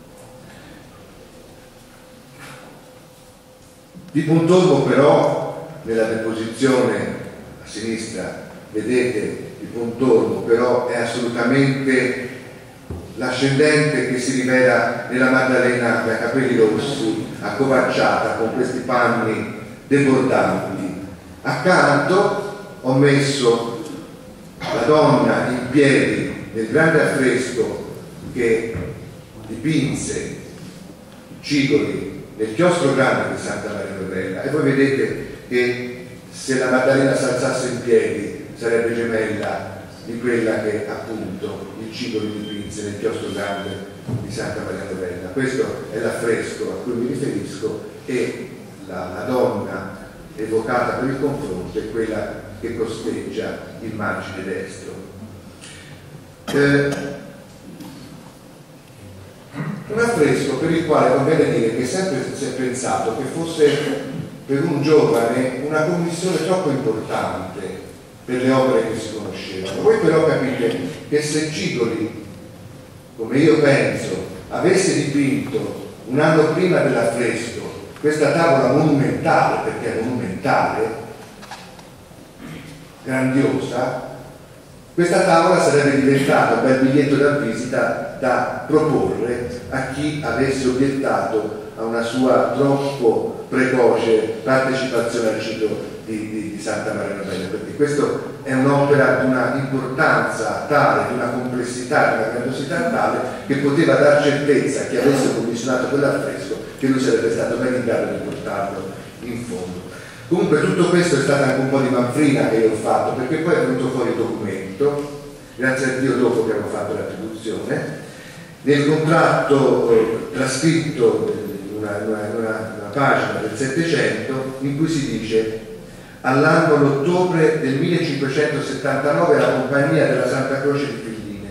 Di Pontormo però, nella deposizione a sinistra vedete il Pontormo, però è assolutamente l'ascendente che si rivela nella Maddalena da capelli rossi, accovacciata con questi panni debordanti. Accanto ho messo la donna in piedi nel grande affresco che dipinse Cigoli nel chiostro grande di Santa Maria Novella, e voi vedete che se la Maddalena si alzasse in piedi sarebbe gemella di quella che appunto il Cigoli dipinse nel chiostro grande di Santa Maria Novella. Questo è l'affresco a cui mi riferisco, e la, la donna evocata per il confronto è quella che costeggia il margine destro. Eh, un affresco per il quale conviene dire che sempre si è pensato che fosse per un giovane una commissione troppo importante per le opere che si conoscevano. Voi però capite che se Cigoli, come io penso, avesse dipinto un anno prima dell'affresco questa tavola monumentale, perché è monumentale, grandiosa, questa tavola sarebbe diventata un bel biglietto da visita da proporre a chi avesse obiettato a una sua troppo precoce partecipazione al ciclo di, di, di Santa Maria Novella, perché questa è un'opera di una importanza tale, di una complessità, di una grandiosità tale, che poteva dar certezza a chi avesse commissionato quell'affresco che lui sarebbe stato ben in grado di portarlo in fondo. Comunque tutto questo è stato anche un po' di manfrina che io ho fatto, perché poi è venuto fuori il documento, grazie a Dio dopo che avevo fatto l'attribuzione, nel contratto eh, trascritto una, una, una, una pagina del Settecento in cui si dice: all'anno l'ottobre del millecinquecentosettantanove la compagnia della Santa Croce di Figline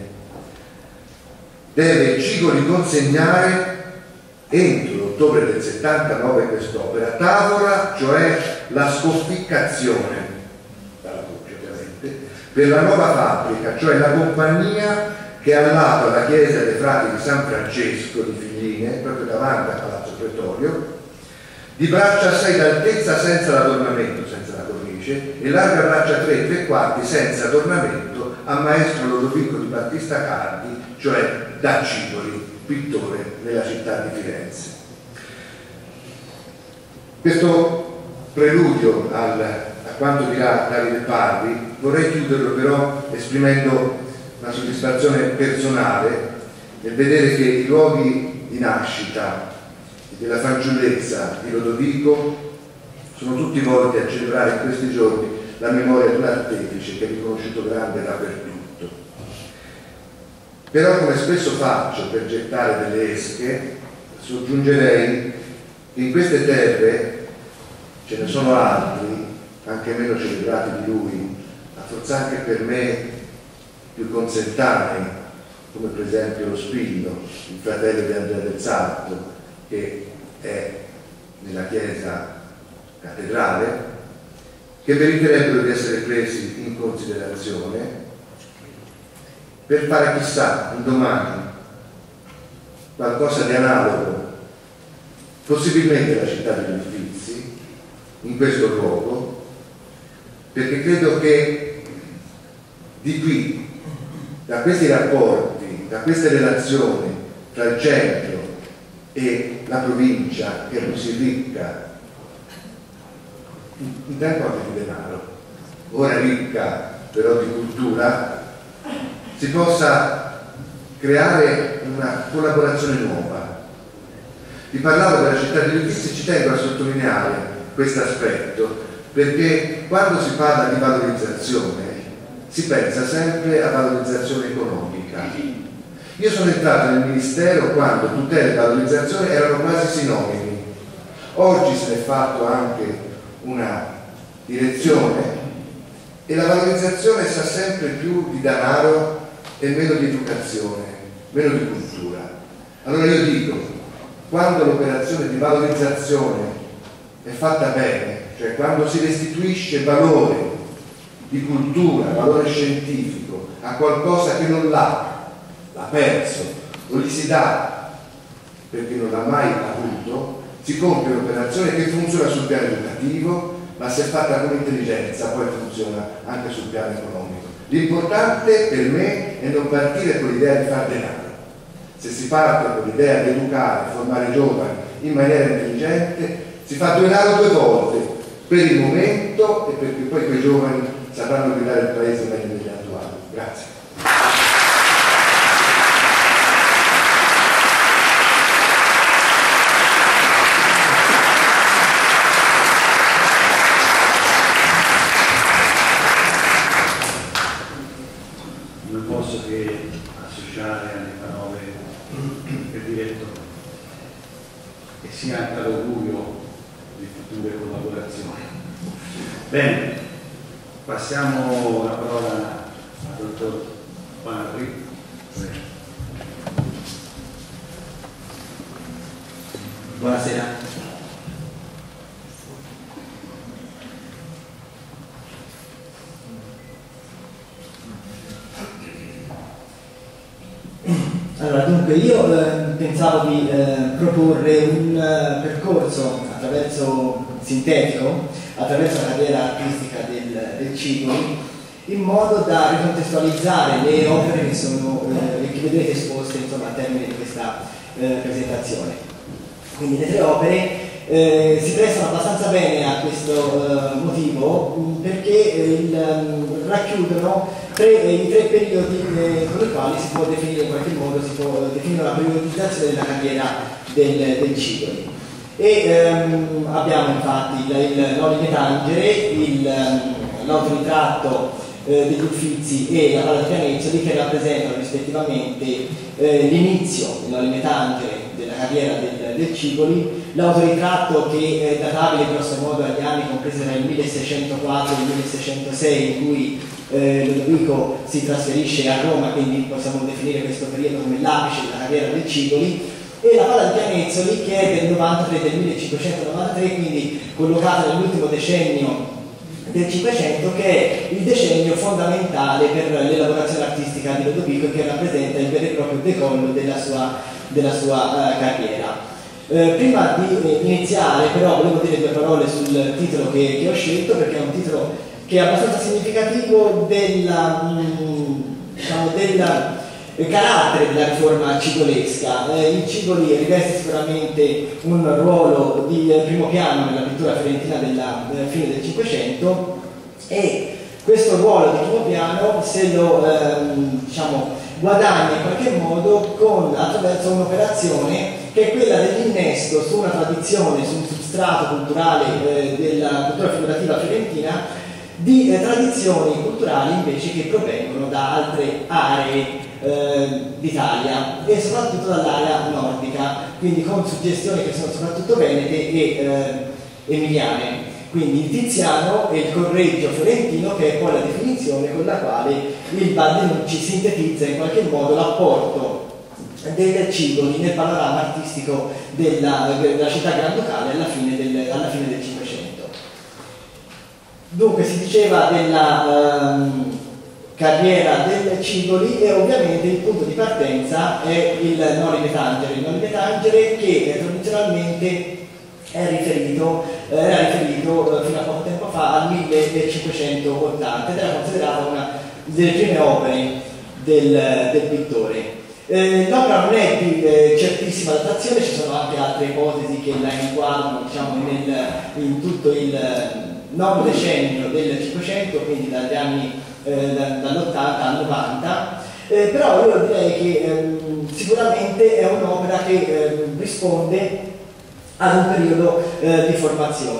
deve Cigoli consegnare entro l'ottobre del settantanove quest'opera, tavola, cioè la sconficcazione dalla croce ovviamente, per la nuova fabbrica, cioè la compagnia che ha lato alla chiesa dei frati di San Francesco di Figline, proprio davanti a Palazzo Pretorio, di braccia assai d'altezza senza l'adornamento, senza la cornice, e larga braccia tre e tre quarti senza adornamento a maestro Lodovico di Battista Cardi, cioè da Cigoli, pittore nella città di Firenze. Questo preludio al, a quanto dirà Davide Parri vorrei chiuderlo però esprimendo una soddisfazione personale nel vedere che i luoghi di nascita della fanciullezza di Lodovico sono tutti volti a celebrare in questi giorni la memoria di un artefice che è riconosciuto grande dappertutto. Però, come spesso faccio per gettare delle esche, soggiungerei che in queste terre ce ne sono altri, anche meno celebrati di lui, ma forse anche per me più consentanei, come per esempio lo Spillo, il fratello di Andrea del Sarto, che è nella chiesa cattedrale, che meriterebbero di essere presi in considerazione per fare chissà un domani qualcosa di analogo, possibilmente la città degli Uffizi, in questo luogo, perché credo che di qui, da questi rapporti, da queste relazioni tra il centro e la provincia, che è così ricca in tempo anche di denaro, ora ricca però di cultura, si possa creare una collaborazione nuova. Vi parlavo della città degli Uffizi, ci tengo a sottolineare questo aspetto, perché quando si parla di valorizzazione si pensa sempre a valorizzazione economica. Io sono entrato nel Ministero quando tutela e valorizzazione erano quasi sinonimi. Oggi se ne è fatto anche una direzione e la valorizzazione sa sempre più di denaro e meno di educazione, meno di cultura. Allora io dico, quando l'operazione di valorizzazione è fatta bene, cioè quando si restituisce valore di cultura, valore scientifico a qualcosa che non l'ha, l'ha perso o gli si dà perché non l'ha mai avuto, si compie un'operazione che funziona sul piano educativo, ma se fatta con intelligenza poi funziona anche sul piano economico. L'importante per me è non partire con l'idea di far denaro. Se si parte con l'idea di educare, formare i giovani in maniera intelligente, si fa denaro due volte, per il momento e perché poi quei giovani sapranno guidare il paese meglio degli attuali. Grazie. Non posso che associare alle parole del direttore e sia anche l'augurio di future collaborazioni. Bene, passiamo la parola al dottor Parri. Buonasera. Allora, dunque io eh, pensavo di eh, proporre un eh, percorso attraverso, sintetico attraverso la carriera artistica del, del Cigoli, in modo da ricontestualizzare le opere che sono eh, che vedrete esposte insomma, al termine di questa eh, presentazione. Quindi le tre opere eh, si prestano abbastanza bene a questo eh, motivo mh, perché eh, il, um, racchiudono tre, eh, i tre periodi eh, con i quali si può definire in qualche modo, si può definire la periodizzazione della carriera del, del Cigoli. E ehm, abbiamo infatti il Noli Me Tangere, l'autoritratto eh, degli Uffizi e la Palla di Pianezzoli, che rappresentano rispettivamente eh, l'inizio del Noli Me Tangere della carriera del, del Cigoli, l'autoritratto che è databile grosso modo agli anni compresi tra il milleseicentoquattro e il milleseicentosei, in cui eh, Lodovico si trasferisce a Roma, quindi possiamo definire questo periodo come l'apice della carriera del Cigoli, e la Palla di Pianezzoli, che è del novantatré, del millecinquecentonovantatré, quindi collocata nell'ultimo decennio del Cinquecento, che è il decennio fondamentale per l'elaborazione artistica di Lodovico e che rappresenta il vero e proprio decollo della sua, della sua uh, carriera. Eh, prima di eh, iniziare però volevo dire due parole sul titolo che, che ho scelto, perché è un titolo che è abbastanza significativo della, mh, diciamo, della il carattere della riforma cigolesca. Eh, il Cigoli riveste sicuramente un ruolo di eh, primo piano nella pittura fiorentina della eh, fine del Cinquecento, e questo ruolo di primo piano se lo ehm, diciamo, guadagna in qualche modo con, attraverso un'operazione che è quella dell'innesto su una tradizione, su un substrato culturale eh, della cultura figurativa fiorentina, di eh, tradizioni culturali invece che provengono da altre aree Eh, d'Italia e soprattutto dall'area nordica, quindi con suggestioni che sono soprattutto venete e eh, emiliane, quindi il Tiziano e il Correggio fiorentino, che è poi la definizione con la quale il Baldinucci sintetizza in qualche modo l'apporto del Cigoli nel panorama artistico della, della città granducale alla fine del, alla fine del Cinquecento. Dunque si diceva della um, carriera del Cigoli, e ovviamente il punto di partenza è il Noli Me Tangere, il Noli Me Tangere che eh, tradizionalmente è riferito, eh, era riferito eh, fino a poco tempo fa al millecinquecentottanta ed era considerata una delle prime opere del, del pittore. Eh, L'opera non è di eh, certissima datazione, ci sono anche altre ipotesi che la inquadrano diciamo, nel, in tutto il nono decennio del Cinquecento, quindi dagli anni Eh, dall'ottanta al novanta, eh, però io direi che ehm, sicuramente è un'opera che ehm, risponde ad un periodo eh, di formazione.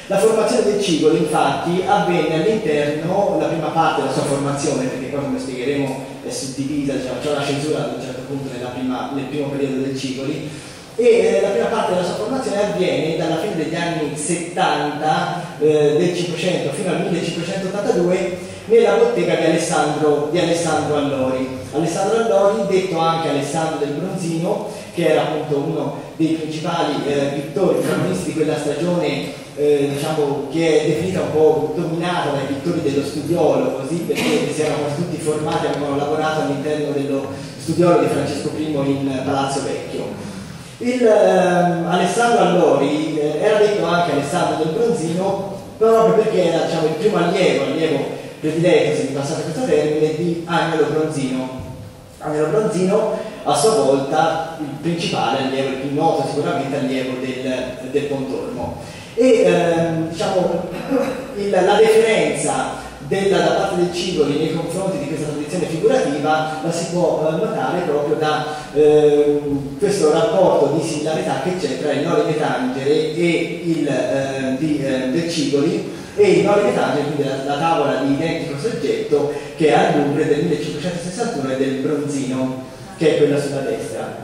La formazione del Cigoli infatti avvenne all'interno, la prima parte della sua formazione, perché poi come spiegheremo è suddivisa, diciamo, c'è una censura ad un certo punto nella prima, nel primo periodo del Cigoli, e eh, la prima parte della sua formazione avviene dalla fine degli anni settanta eh, del Cinquecento fino al millecinquecentottantadue nella bottega di Alessandro, di Alessandro Allori. Alessandro Allori, detto anche Alessandro del Bronzino, che era appunto uno dei principali eh, pittori protagonisti di quella stagione, eh, diciamo, che è definita un po' dominata dai pittori dello studiolo, così, perché si erano tutti formati, avevano lavorato all'interno dello studiolo di Francesco primo in Palazzo Vecchio. Il, ehm, Alessandro Allori eh, era detto anche Alessandro del Bronzino proprio perché era, diciamo, il primo allievo, allievo prediletto, se mi passate questo termine, di Agnolo Bronzino. Agnolo Bronzino a sua volta il principale allievo, il più noto sicuramente allievo del, del Pontormo. E ehm, diciamo, il, la deferenza della, da parte del Cigoli nei confronti di questa tradizione figurativa la si può eh, notare proprio da eh, questo rapporto di similarità che c'è tra il Noli Me Tangere e il eh, di, eh, del Cigoli e il Noli Me Tangere, quindi la, la tavola di identico soggetto che è al Louvre del millecinquecentosessantuno e del Bronzino, che è quella sulla destra.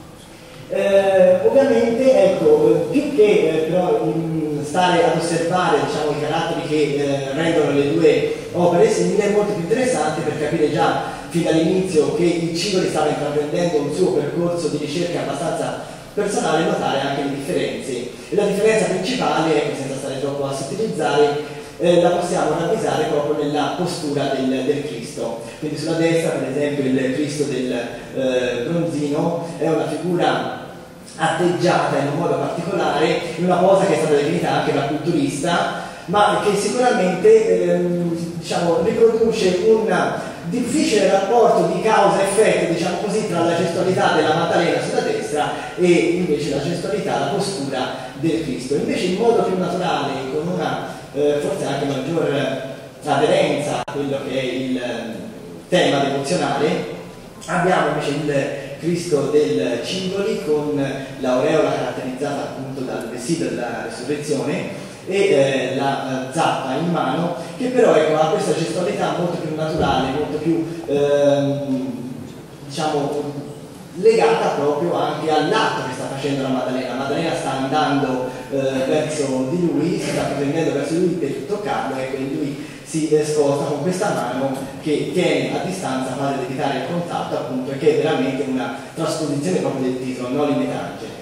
Eh, ovviamente, ecco, più che eh, però mh, stare ad osservare, diciamo, i caratteri che eh, rendono le due opere simili, è molto più interessante per capire già fin dall'inizio che il Cigoli stava intraprendendo un suo percorso di ricerca abbastanza personale, notare anche le differenze. E la differenza principale, ecco, senza stare troppo a sottilizzare, Eh, la possiamo ravvisare proprio nella postura del, del Cristo. Quindi sulla destra, per esempio, il Cristo del eh, Bronzino è una figura atteggiata in un modo particolare, in una posa che è stata definita anche da culturista, ma che sicuramente ehm, diciamo, riproduce un difficile rapporto di causa-effetto, diciamo così, tra la gestualità della Maddalena sulla destra e invece la gestualità, la postura del Cristo. Invece in modo più naturale, con una Eh, forse anche maggior aderenza a quello che è il eh, tema devozionale, abbiamo invece il Cristo del Cigoli con l'aureola caratterizzata appunto dal vestito della resurrezione e eh, la eh, zappa in mano, che però, ecco, ha questa gestualità molto più naturale, molto più ehm, diciamo legata proprio anche all'atto che sta facendo la Maddalena. La Maddalena sta andando eh, verso di lui, si sta prendendo verso di lui per toccarlo, ecco, e lui si eh, sposta con questa mano che tiene a distanza, fa ad evitare il contatto, appunto, e che è veramente una trasposizione proprio del titolo, Noli Me Tangere.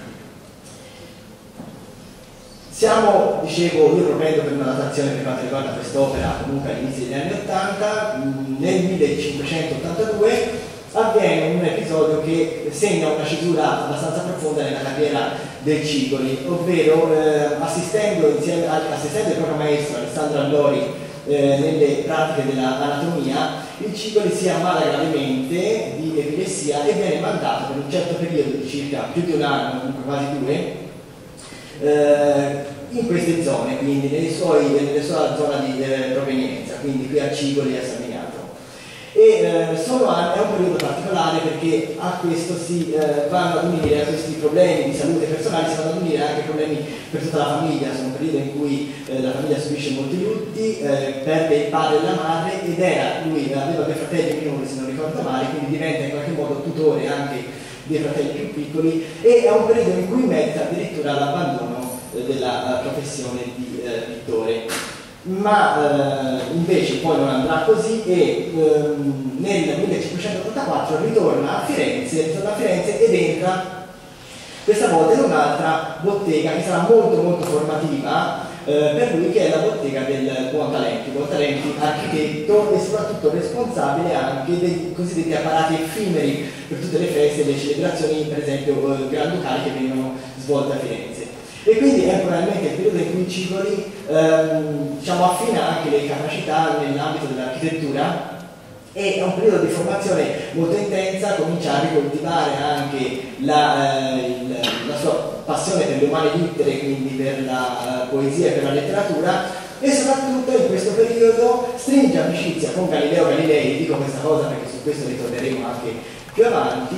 Siamo, dicevo, io propendo per una datazione per quanto riguarda quest'opera comunque all'inizio degli anni ottanta, nel millecinquecentottantadue avviene un episodio che segna una cesura abbastanza profonda nella carriera del Cigoli, ovvero eh, assistendo, insieme, assistendo il proprio maestro Alessandro Allori eh, nelle pratiche dell'anatomia, il Cigoli si ammala gravemente di epilessia e viene mandato per un certo periodo di circa più di un anno, comunque quasi due, eh, in queste zone, quindi nelle suoi, nelle sua zona di eh, provenienza, quindi qui a Cigoli e a San Miniato. E eh, sono anni, è un periodo particolare perché a questo si eh, vanno ad unire, a questi problemi di salute personali si vanno ad unire anche problemi per tutta la famiglia. Sono un periodo in cui eh, la famiglia subisce molti lutti, eh, perde il padre e la madre, ed era, lui aveva due fratelli minori se non ricordo male, quindi diventa in qualche modo tutore anche dei fratelli più piccoli, e è un periodo in cui merita addirittura l'abbandono eh, della professione di eh, pittore. Ma eh, invece poi non andrà così e ehm, nel millecinquecentottantaquattro ritorna a Firenze, ritorna a Firenze ed entra questa volta in un'altra bottega che sarà molto molto formativa eh, per lui, che è la bottega del Buontalenti. Buontalenti, architetto e soprattutto responsabile anche dei cosiddetti apparati effimeri per tutte le feste e le celebrazioni, per esempio eh, granducali, che vengono svolte a Firenze. E quindi è probabilmente il periodo in cui Cigoli ehm, diciamo, affina anche le capacità nell'ambito dell'architettura, e è un periodo di formazione molto intensa, comincia a ricoltivare anche la, eh, il, la sua passione per le umane littere, quindi per la uh, poesia e per la letteratura, e soprattutto in questo periodo stringe amicizia con Galileo Galilei. Dico questa cosa perché su questo ritorneremo anche più avanti,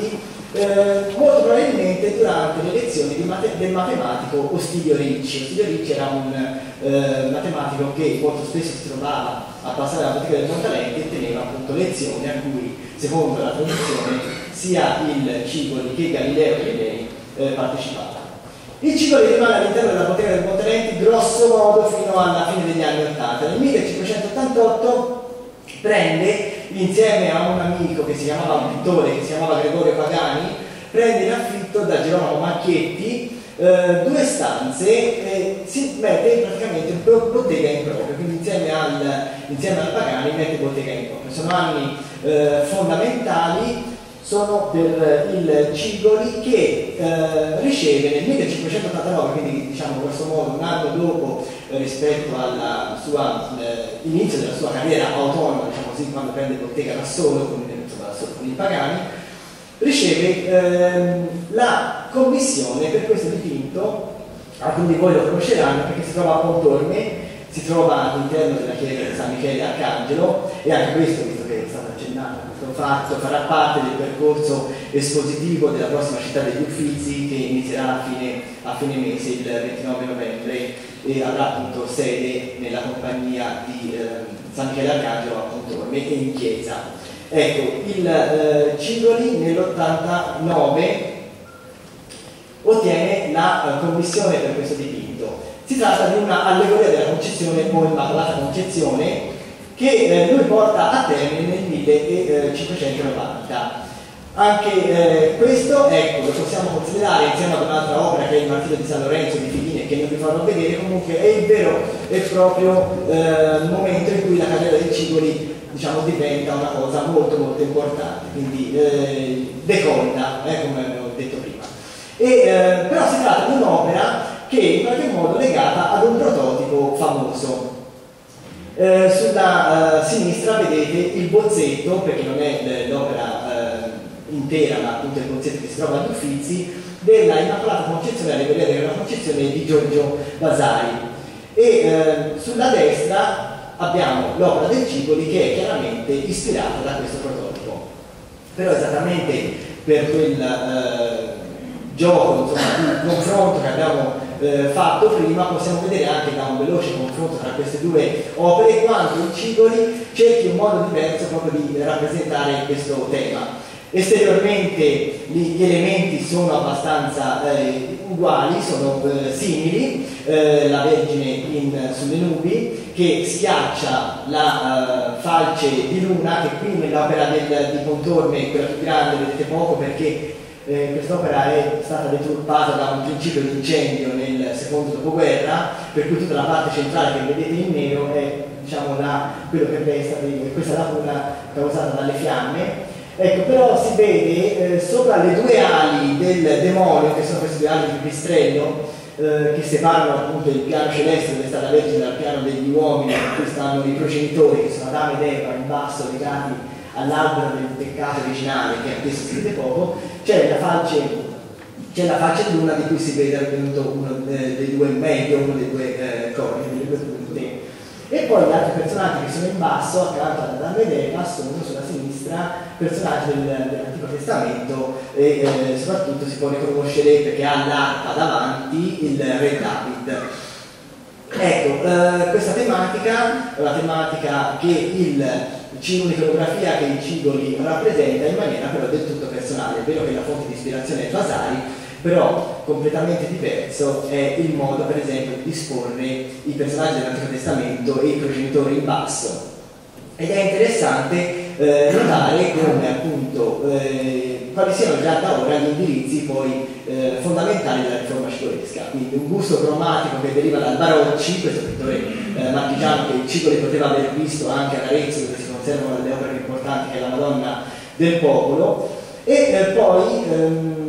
Eh, molto probabilmente durante le lezioni di mate del matematico Ostidio Ricci. Ostidio Ricci era un eh, matematico che molto spesso si trovava a passare alla bottega del Montalenti e teneva appunto lezioni a cui, secondo la tradizione, sia il Cigoli che Galileo Galilei eh, partecipavano. Il Cigoli rimane all'interno della bottega del Montalenti grosso modo fino alla fine degli anni ottanta. Nel millecinquecentottantotto prende, insieme a un amico che si chiamava, un pittore che si chiamava Gregorio Pagani, prende in affitto da Gerolamo Macchietti eh, due stanze e si mette praticamente bottega in proprio, quindi insieme al, insieme al Pagani mette bottega in proprio. Sono anni eh, fondamentali, sono per il Cigoli che eh, riceve nel millecinquecentottantanove, quindi diciamo grosso modo un anno dopo eh, rispetto all'inizio eh, della sua carriera autonoma, diciamo così, quando prende bottega da solo, con, insomma, da solo, con i Pagani, riceve eh, la commissione per questo dipinto. Alcuni di voi lo conosceranno perché si trova a Pontorme, si trova all'interno della chiesa di San Michele Arcangelo, e anche questo, visto che è stato accennato, questo fatto farà parte del percorso espositivo della prossima Città degli Uffizi, che inizierà a fine, a fine mese, il ventinove novembre, e avrà appunto sede nella compagnia di eh, San Michele Arcangelo a Pontorme e in chiesa. Ecco, il eh, Cigoli nell'ottantanove ottiene la eh, commissione per questo dipinto. Si tratta di una allegoria della Concezione o Immacolata Concezione che eh, lui porta a termine nel millecinquecentonovanta. Anche eh, questo, ecco, lo possiamo considerare insieme ad un'altra opera che è il Martirio di San Lorenzo di Figline, che non vi farò vedere. Comunque è il vero e proprio eh, momento in cui la carriera del Cigoli, diciamo, diventa una cosa molto molto importante, quindi eh, decolla, eh, come avevo detto prima. E, eh, però si tratta di un'opera che è in qualche modo legata ad un prototipo famoso. Eh, sulla eh, sinistra vedete il bozzetto, perché non è l'opera eh, intera, ma appunto il bozzetto che si trova agli Uffizi, della Immacolata Concezione, allegoria della Concezione di Giorgio Vasari. E eh, sulla destra abbiamo l'opera del Cigoli, che è chiaramente ispirata da questo prototipo. Però esattamente per quel eh, gioco, insomma, di confronto che abbiamo eh, fatto prima, possiamo vedere anche da un veloce confronto tra queste due opere quanto il Cigoli cerchi un modo diverso proprio di rappresentare questo tema. Esteriormente gli elementi sono abbastanza eh, uguali, sono eh, simili, eh, la Vergine in, sulle nubi che schiaccia la eh, falce di Luna, che qui nell'opera di Pontorme, quella più grande, vedete poco perché Eh, quest'opera è stata deturpata da un principio di incendio nel secondo dopoguerra, per cui tutta la parte centrale che vedete in nero è, diciamo, la, quello che resta, questa lacuna causata dalle fiamme. Ecco, però si vede eh, sopra le due ali del demonio, che sono queste due ali di pipistrello, eh, che separano appunto il piano celeste dove sta la Vergine dal piano degli uomini, in cui stanno i progenitori, che sono Adamo ed Eva in basso, legati all'albero del peccato originale, che anch'esso si vede poco. C'è la faccia, c'è la faccia di Luna, di cui si vede appunto uno dei due medio, uno dei due eh, corpi, delle due punte. E poi gli altri personaggi che sono in basso, accanto ad Adamo ed Eva, sono sulla sinistra personaggi del, dell'Antico Testamento, e eh, soprattutto si può riconoscere, perché ha all'arpa davanti, il re David. Ecco, eh, questa tematica è una tematica che il un'iconografia che il Cigoli rappresenta in maniera però del tutto personale. È vero che la fonte di ispirazione è Vasari, però completamente diverso è il modo, per esempio, di disporre i personaggi dell'Antico Testamento e i progenitori in basso. Ed è interessante eh, notare come appunto eh, quali siano già da ora gli indirizzi poi eh, fondamentali della riforma cigolesca. Quindi un gusto cromatico che deriva dal Barocci, questo pittore eh, marchigiano che il Cigoli poteva aver visto anche ad Arezzo, dove si conservano delle opere importanti, che è la Madonna del Popolo, e eh, poi ehm,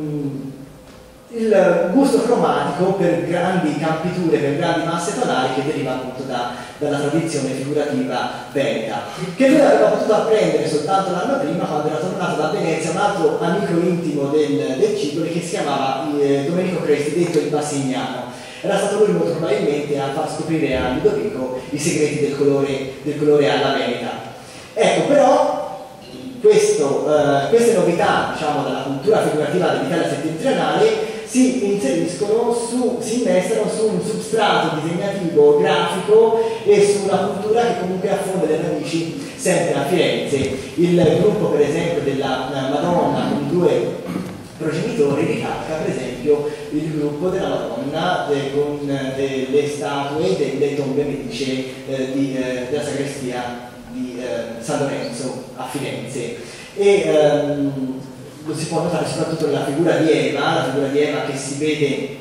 il gusto cromatico per grandi campiture, per grandi masse tonali, che deriva appunto da, dalla tradizione figurativa veneta, che lui aveva potuto apprendere soltanto l'anno prima, quando era tornato da Venezia un altro amico intimo del, del Cigoli, che si chiamava eh, Domenico Cresti, detto il Bassignano. Era stato lui molto probabilmente a far scoprire a Ludovico i segreti del colore, del colore alla veneta. Ecco, però questo, eh, queste novità, diciamo, della cultura figurativa dell'Italia settentrionale si inseriscono, su, si innestano su un substrato disegnativo, grafico e su una cultura che comunque affonda le radici sempre a Firenze. Il gruppo, per esempio, della Madonna con i due progenitori ricalca, per esempio, il gruppo della Madonna de, con de, le statue delle tombe medicee eh, di, eh, della sagrestia di eh, San Lorenzo a Firenze. E, ehm, lo si può notare soprattutto nella figura di Eva, la figura di Eva che si vede,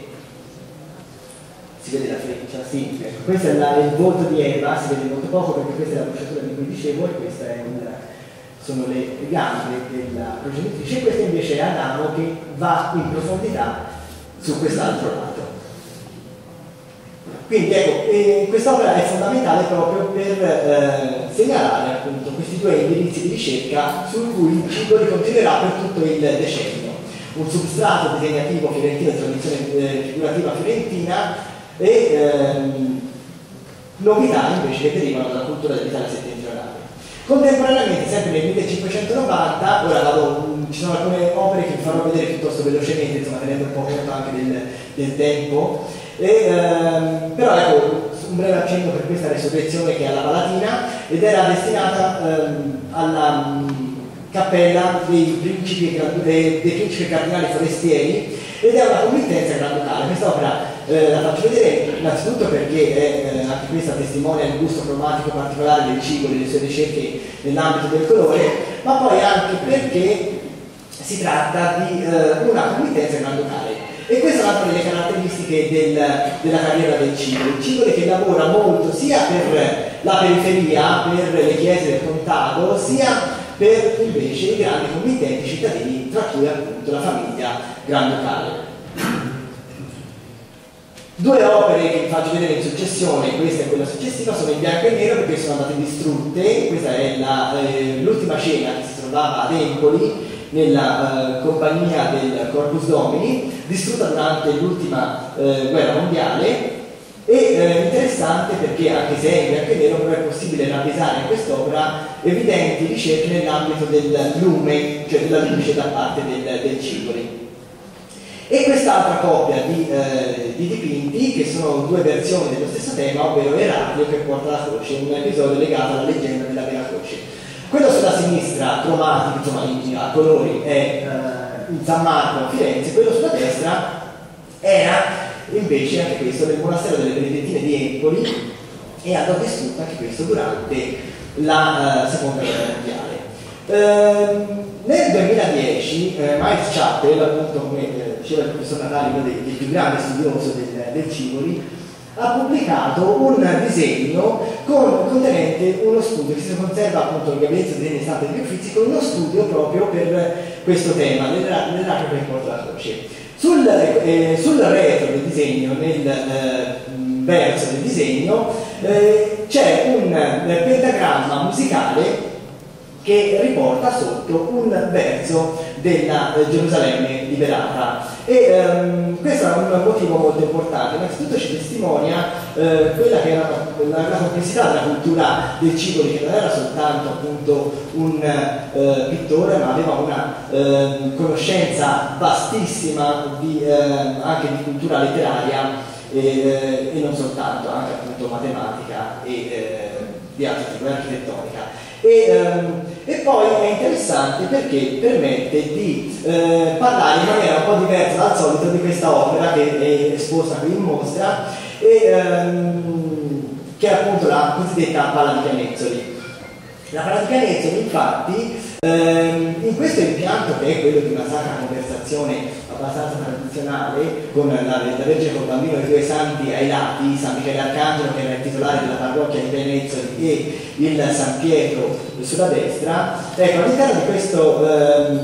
si vede la freccia, sì, ecco, questo è la, il volto di Eva, si vede molto poco perché questa è la bruciatura di cui dicevo e questa è una, sono le gambe della progenitrice, e questo invece è Adamo che va in profondità su quest'altro lato. Quindi ecco, eh, quest'opera è fondamentale proprio per eh, segnalare appunto questi due indirizzi di ricerca su cui il Cigoli continuerà per tutto il decennio. Un substrato disegnativo fiorentino di tradizione eh, figurativa fiorentina e ehm, novità invece che derivano dalla cultura dell'Italia settentrionale. Contemporaneamente, sempre nel millecinquecentonovanta, ora vado, ci sono alcune opere che vi farò vedere piuttosto velocemente, insomma tenendo un po' conto anche del, del tempo. E, ehm, però ecco, un breve accenno per questa resurrezione che è alla Palatina ed era destinata ehm, alla mh, cappella dei principi, dei, dei principi cardinali forestieri ed è una committenza granducale. Quest'opera eh, la faccio vedere innanzitutto perché è, eh, anche questa testimonia il gusto cromatico particolare del Cigoli, le sue ricerche nell'ambito del colore, ma poi anche perché si tratta di eh, una committenza granducale. E questa è una delle caratteristiche del, della carriera del Cigoli. Il Cigoli che lavora molto sia per la periferia, per le chiese del contado, sia per invece i grandi committenti cittadini, tra cui appunto la famiglia granducale. Due opere che vi faccio vedere in successione, questa e quella successiva, sono in bianco e nero perché sono andate distrutte. Questa è l'ultima eh, cena che si trovava ad Empoli, nella eh, compagnia del Corpus Domini, distrutta durante l'ultima eh, guerra mondiale, e eh, interessante perché anche se è in bianco e nero però è possibile ravvisare in quest'opera evidenti ricerche nell'ambito del lume, cioè della luce da parte del, del Cigoli. E quest'altra coppia di, eh, di dipinti, che sono due versioni dello stesso tema, ovvero Eraclio che porta la croce, un episodio legato alla leggenda della vera croce. Quello sulla sinistra, cromatico, insomma, a colori, è uh, in San Marco a Firenze, quello sulla destra era invece anche questo del monastero delle Benedettine di Empoli e andò distrutto anche questo durante la uh, seconda guerra mondiale. Uh, nel duemiladieci uh, Miles Chappell, appunto come uh, diceva il professor Natali, uno dei, dei più grandi studiosi del, del Cigoli, ha pubblicato un disegno con, contenente uno studio che si conserva appunto il gabinetto di disegni stampa degli Uffizi, con uno studio proprio per questo tema, nell'arco che porta la croce. Sul, eh, sul retro del disegno, nel eh, verso del disegno, eh, c'è un eh, pentagramma musicale che riporta sotto un verso della eh, Gerusalemme liberata. E ehm, questo è un motivo molto importante. Innanzitutto ci testimonia eh, quella che era la, la complessità della cultura del Cigoli, che non era soltanto appunto un eh, pittore, ma aveva una eh, conoscenza vastissima di, eh, anche di cultura letteraria e, eh, e non soltanto, anche appunto matematica e eh, di altre tipo architettonica. E, um, e poi è interessante perché permette di eh, parlare in maniera un po' diversa dal solito di questa opera che è esposta qui in mostra e um, che è appunto la cosiddetta Pala di Pianezzoli. La Pala di Pianezzoli infatti ehm, in questo impianto, che è quello di una sacra conversazione abbastanza tradizionale, con la, la Vergine col Bambino e i due santi ai lati, San Michele Arcangelo che era il titolare della parrocchia di Pianezzoli e il San Pietro sulla destra, ecco, all'interno di questo ehm,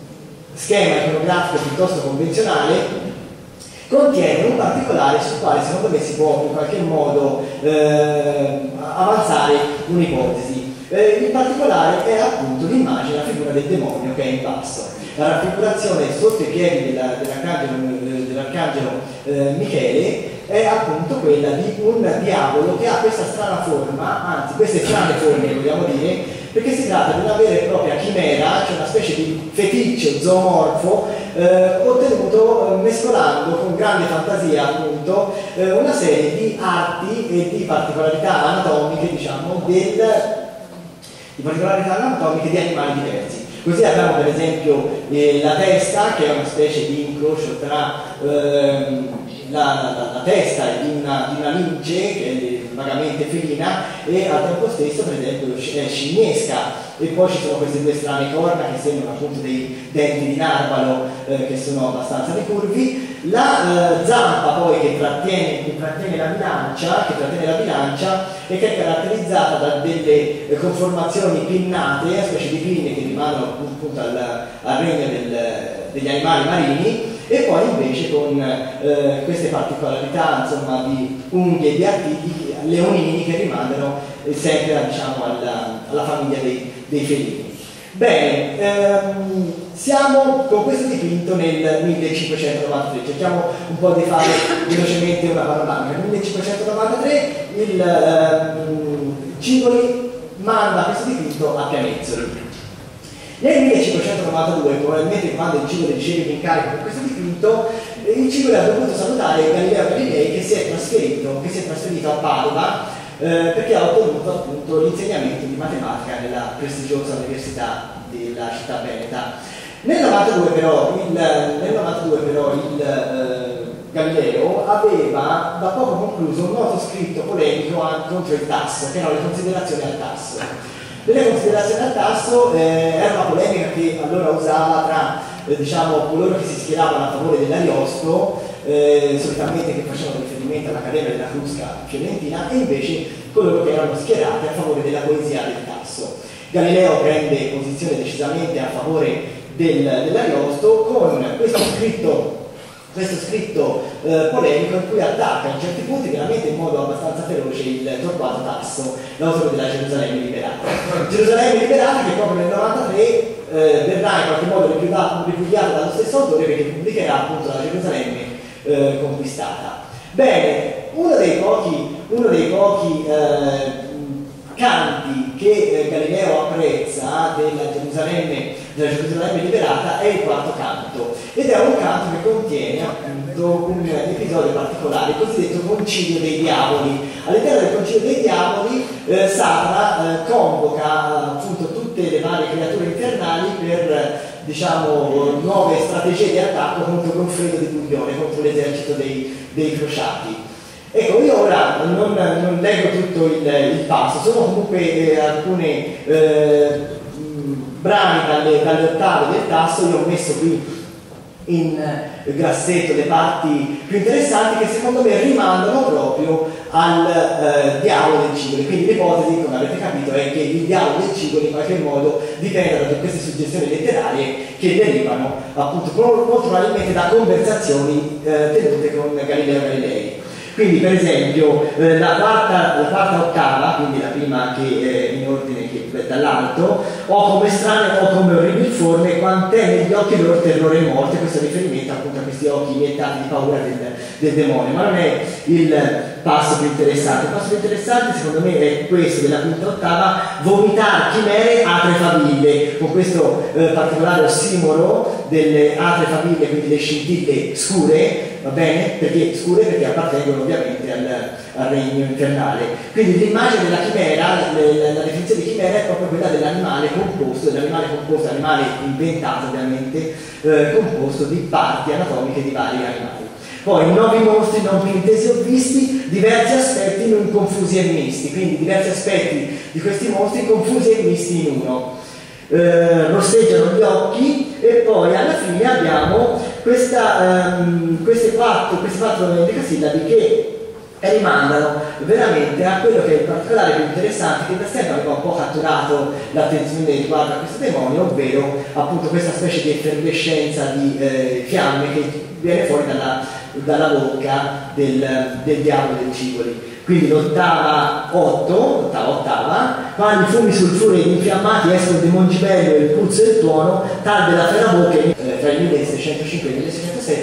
schema iconografico piuttosto convenzionale contiene un particolare sul quale secondo me si può in qualche modo eh, avanzare un'ipotesi. Eh, in particolare è appunto l'immagine, la figura del demonio che è in basso. La raffigurazione sotto i piedi della, dell'arcangelo, dell'arcangelo eh, Michele è appunto quella di un diavolo che ha questa strana forma, anzi queste strane forme vogliamo dire, perché si tratta di una vera e propria chimera, cioè una specie di feticcio zoomorfo eh, ottenuto eh, mescolando con grande fantasia appunto eh, una serie di arti e di particolarità anatomiche, diciamo, del, di particolarità anatomiche di animali diversi. Così abbiamo per esempio eh, la testa, che è una specie di incrocio tra ehm, la, la, la testa di una, di una lince, che è vagamente felina, e al tempo stesso per esempio è scimmiesca. E poi ci sono queste due strane corna che sembrano appunto dei denti di narvalo eh, che sono abbastanza ricurvi. La eh, zampa poi che trattiene, che trattiene la bilancia, che trattiene la bilancia e che è caratterizzata da delle eh, conformazioni pinnate, specie di pinne che rimandano appunto al, al regno del, degli animali marini, e poi invece con eh, queste particolarità insomma di unghie e di artigli leonini che rimandano eh, sempre diciamo, alla, alla famiglia dei, dei felini. Bene, ehm, siamo con questo dipinto nel millecinquecentonovantatré, cerchiamo un po' di fare velocemente una panoramica. Nel millecinquecentonovantatré il ehm, Cigoli manda questo dipinto a Pianezzoli. Nel millecinquecentonovantadue, probabilmente quando il Cigoli riceve l'incarico per questo dipinto, il Cigoli ha dovuto salutare Galileo Galilei che si è trasferito, che si è trasferito a Padova eh, perché ha ottenuto appunto l'insegnamento di matematica nella prestigiosa università della città veneta. Nel novantadue però il, nel novantadue, però, il eh, Galileo aveva da poco concluso un noto scritto polemico contro il tasso, che erano le considerazioni al tasso. Delle considerazioni al tasso eh, era una polemica che allora usava tra eh, diciamo, coloro che si schieravano a favore dell'Ariosto, eh, solitamente che facevano riferimento all'Accademia della Crusca fiorentina, e invece coloro che erano schierati a favore della poesia del tasso. Galileo prende posizione decisamente a favore del, dell'Ariosto con questo scritto questo scritto eh, polemico in cui attacca in certi punti veramente in modo abbastanza feroce il torquato Tasso, l'autore della Gerusalemme liberata. Gerusalemme liberata che proprio nel novantatré eh, verrà in qualche modo ripudiata dallo stesso autore, perché pubblicherà appunto la Gerusalemme eh, conquistata. Bene, uno dei pochi, uno dei pochi eh, canti che eh, Galileo apprezza della Gerusalemme, della Gerusalemme liberata è il quarto canto, ed è un canto che contiene appunto un episodio particolare, il cosiddetto concilio dei diavoli. All'interno del concilio dei diavoli eh, Satana eh, convoca appunto tutte le varie creature infernali per diciamo nuove strategie di attacco contro Goffredo di Buglione, contro l'esercito dei, dei crociati. Ecco, io ora non, non leggo tutto il, il passo, sono comunque eh, alcune eh, brani dalle, dalle ottave del tasso. Io ho messo qui in eh, grassetto le parti più interessanti che secondo me rimandano proprio al eh, diavolo del Cigoli. Quindi l'ipotesi, come avete capito, è che il diavolo del Cigoli in qualche modo dipenda da queste suggestioni letterarie che derivano appunto molto probabilmente da conversazioni eh, tenute con Galileo Galilei. Quindi per esempio eh, la, quarta, la quarta ottava, quindi la prima che è in ordine che dall'alto, o come strane o come orribili forme, quant'è negli occhi loro terrore e morte. Questo è riferimento appunto a questi occhi iniettati di paura del, del demonio, ma non è il passo più interessante. Il passo più interessante secondo me è questo della quinta ottava: vomitare chimere atre faville, con questo eh, particolare ossimoro delle atre faville, quindi le scintille scure, va bene? Perché scure? Perché appartengono ovviamente al, al regno infernale. Quindi l'immagine della chimera, la, la definizione di chimera è proprio quella dell'animale composto, dell'animale composto, animale inventato ovviamente, eh, composto di parti anatomiche di vari animali. Poi nuovi mostri non più intesi o visti, diversi aspetti non confusi e misti, quindi diversi aspetti di questi mostri confusi e misti in uno. Eh, rosseggiano gli occhi, e poi alla fine abbiamo questa, um, queste quattro, questi quattro endecasillabi che rimandano veramente a quello che è il particolare più interessante, che da sempre aveva un po' catturato l'attenzione riguardo a questo demonio, ovvero appunto questa specie di effervescenza di eh, fiamme che viene fuori dalla, dalla bocca del, del diavolo del Cigoli. Quindi l'ottava otto, l'ottava ottava, quando i fumi sulfurei infiammati escono di Mongibello e il pulso e il tuono, tal della ferrabocca eh, tra il milleseicentocinque e il milleseicentosette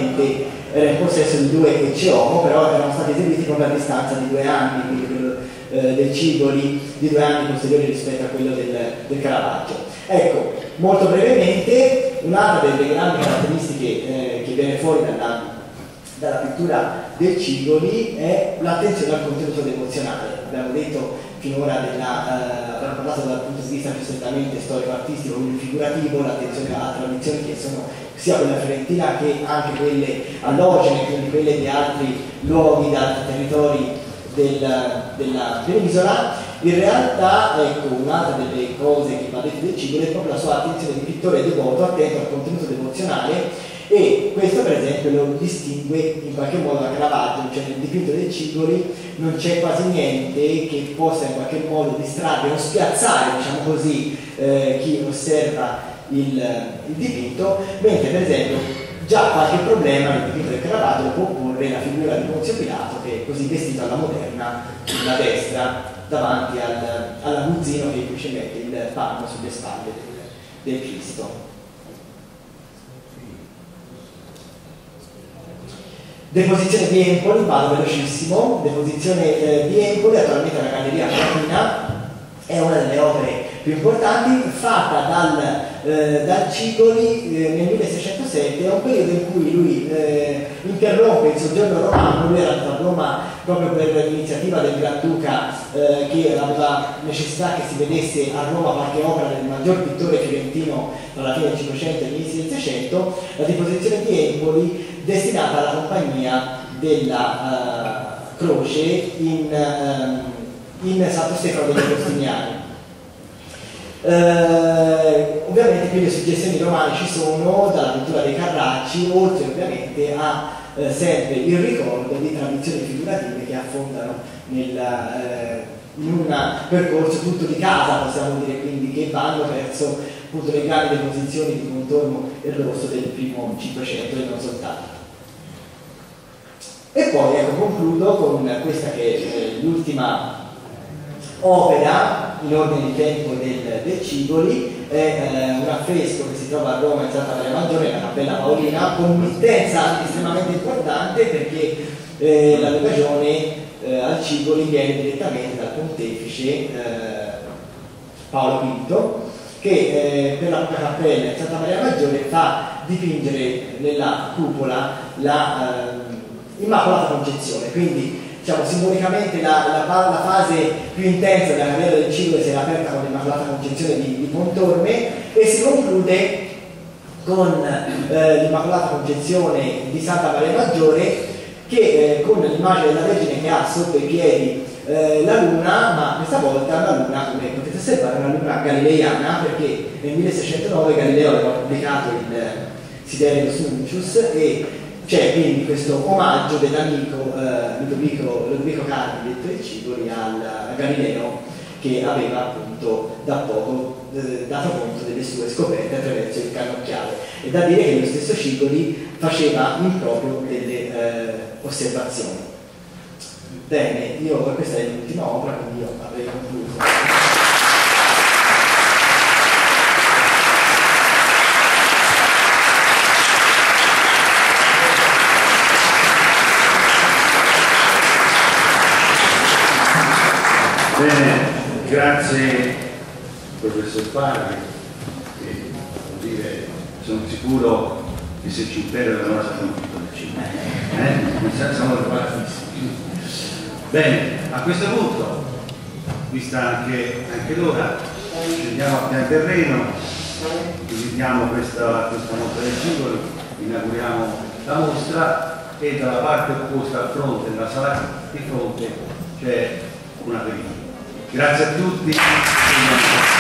effettivamente era in possesso di due ecce homo, però erano stati eseguiti con la distanza di due anni, quindi quello eh, del Cigoli di due anni posteriori rispetto a quello del, del Caravaggio. Ecco, molto brevemente, un'altra delle grandi caratteristiche eh, che viene fuori dalla, dalla pittura del Cigoli è l'attenzione al contenuto emozionale. Abbiamo detto finora della, eh, abbiamo parlato dal punto di vista più strettamente storico-artistico, quindi figurativo, l'attenzione a tradizioni che sono sia quella fiorentina che anche quelle allogene, quindi quelle di altri luoghi, da altri territori del, della penisola. In realtà, ecco, un'altra delle cose che va detto del Cigoli è proprio la sua attenzione di pittore devoto, attento al contenuto emozionale, e questo per esempio lo distingue in qualche modo da Caravaggio, cioè nel dipinto del Cigoli non c'è quasi niente che possa in qualche modo distrarre o spiazzare, diciamo così, eh, chi osserva il, il dipinto, mentre per esempio già qualche problema nel dipinto del Caravaggio lo può porre la figura di Ponzio Pilato, che è così vestito alla moderna, sulla destra, davanti al, all'aguzzino che ci mette il panno sulle spalle del, del Cristo. Deposizione di Empoli, vado velocissimo, deposizione eh, di Empoli, attualmente alla Galleria Latina, è una delle opere più importanti, fatta dal, eh, dal Cigoli eh, nel milleseicentosette, è un periodo in cui lui eh, interrompe il soggiorno romano. Lui era andato a Roma proprio per l'iniziativa del Granduca eh, che aveva necessità che si vedesse a Roma qualche opera del maggior pittore fiorentino tra la fine del Cinquecento e l'inizio del Seicento, la deposizione di Empoli destinata alla compagnia della uh, Croce in, uh, in Santo Stefano degli Agostiniani. Uh, ovviamente qui le suggestioni romane ci sono dalla pittura dei Carracci, oltre ovviamente a uh, sempre il ricordo di tradizioni figurative che affondano nella, uh, in un percorso tutto di casa, possiamo dire, quindi che vanno verso appunto le grandi deposizioni di contorno e rosso del primo Cinquecento e non soltanto. E poi ecco, concludo con questa che è eh, l'ultima opera in ordine di tempo del, del Cigoli, è eh, un affresco che si trova a Roma in Santa Maria Maggiore, la Cappella Paolina, con un'intensa estremamente importante perché eh, la l'occasione eh, al Cigoli viene direttamente dal pontefice eh, Paolo quinto, che eh, per la propria cappella in Santa Maria Maggiore fa dipingere nella cupola la eh, Immacolata Concezione. Quindi diciamo simbolicamente la, la, la fase più intensa della carriera del Cigoli si era aperta con l'Immacolata Concezione di, di Pontorme e si conclude con eh, l'Immacolata Concezione di Santa Maria Maggiore, che eh, con l'immagine della Vergine che ha sotto i piedi eh, la luna, ma questa volta una luna, come potete osservare, una luna galileiana, perché nel milleseicentonove Galileo aveva pubblicato il Sidereus Nuncius e c'è quindi questo omaggio dell'amico eh, Ludovico, Ludovico Carpi, detto il Cigoli, al, a Galileo, che aveva appunto da poco eh, dato conto delle sue scoperte attraverso il cannocchiale. E da dire che lo stesso Cigoli faceva in proprio delle eh, osservazioni. Bene, io questa è l'ultima opera, quindi io avrei concluso. Bene, grazie professor Parri, che devo dire, sono sicuro che se ci impera allora sappiamo tutto del cinema, eh? Siamo preparatissimi. Bene, a questo punto, vista anche, anche l'ora, scendiamo a pian terreno, visitiamo questa, questa mostra del Cigoli, inauguriamo la mostra e dalla parte opposta al fronte, nella sala di fronte, c'è una periferia. Grazie a tutti.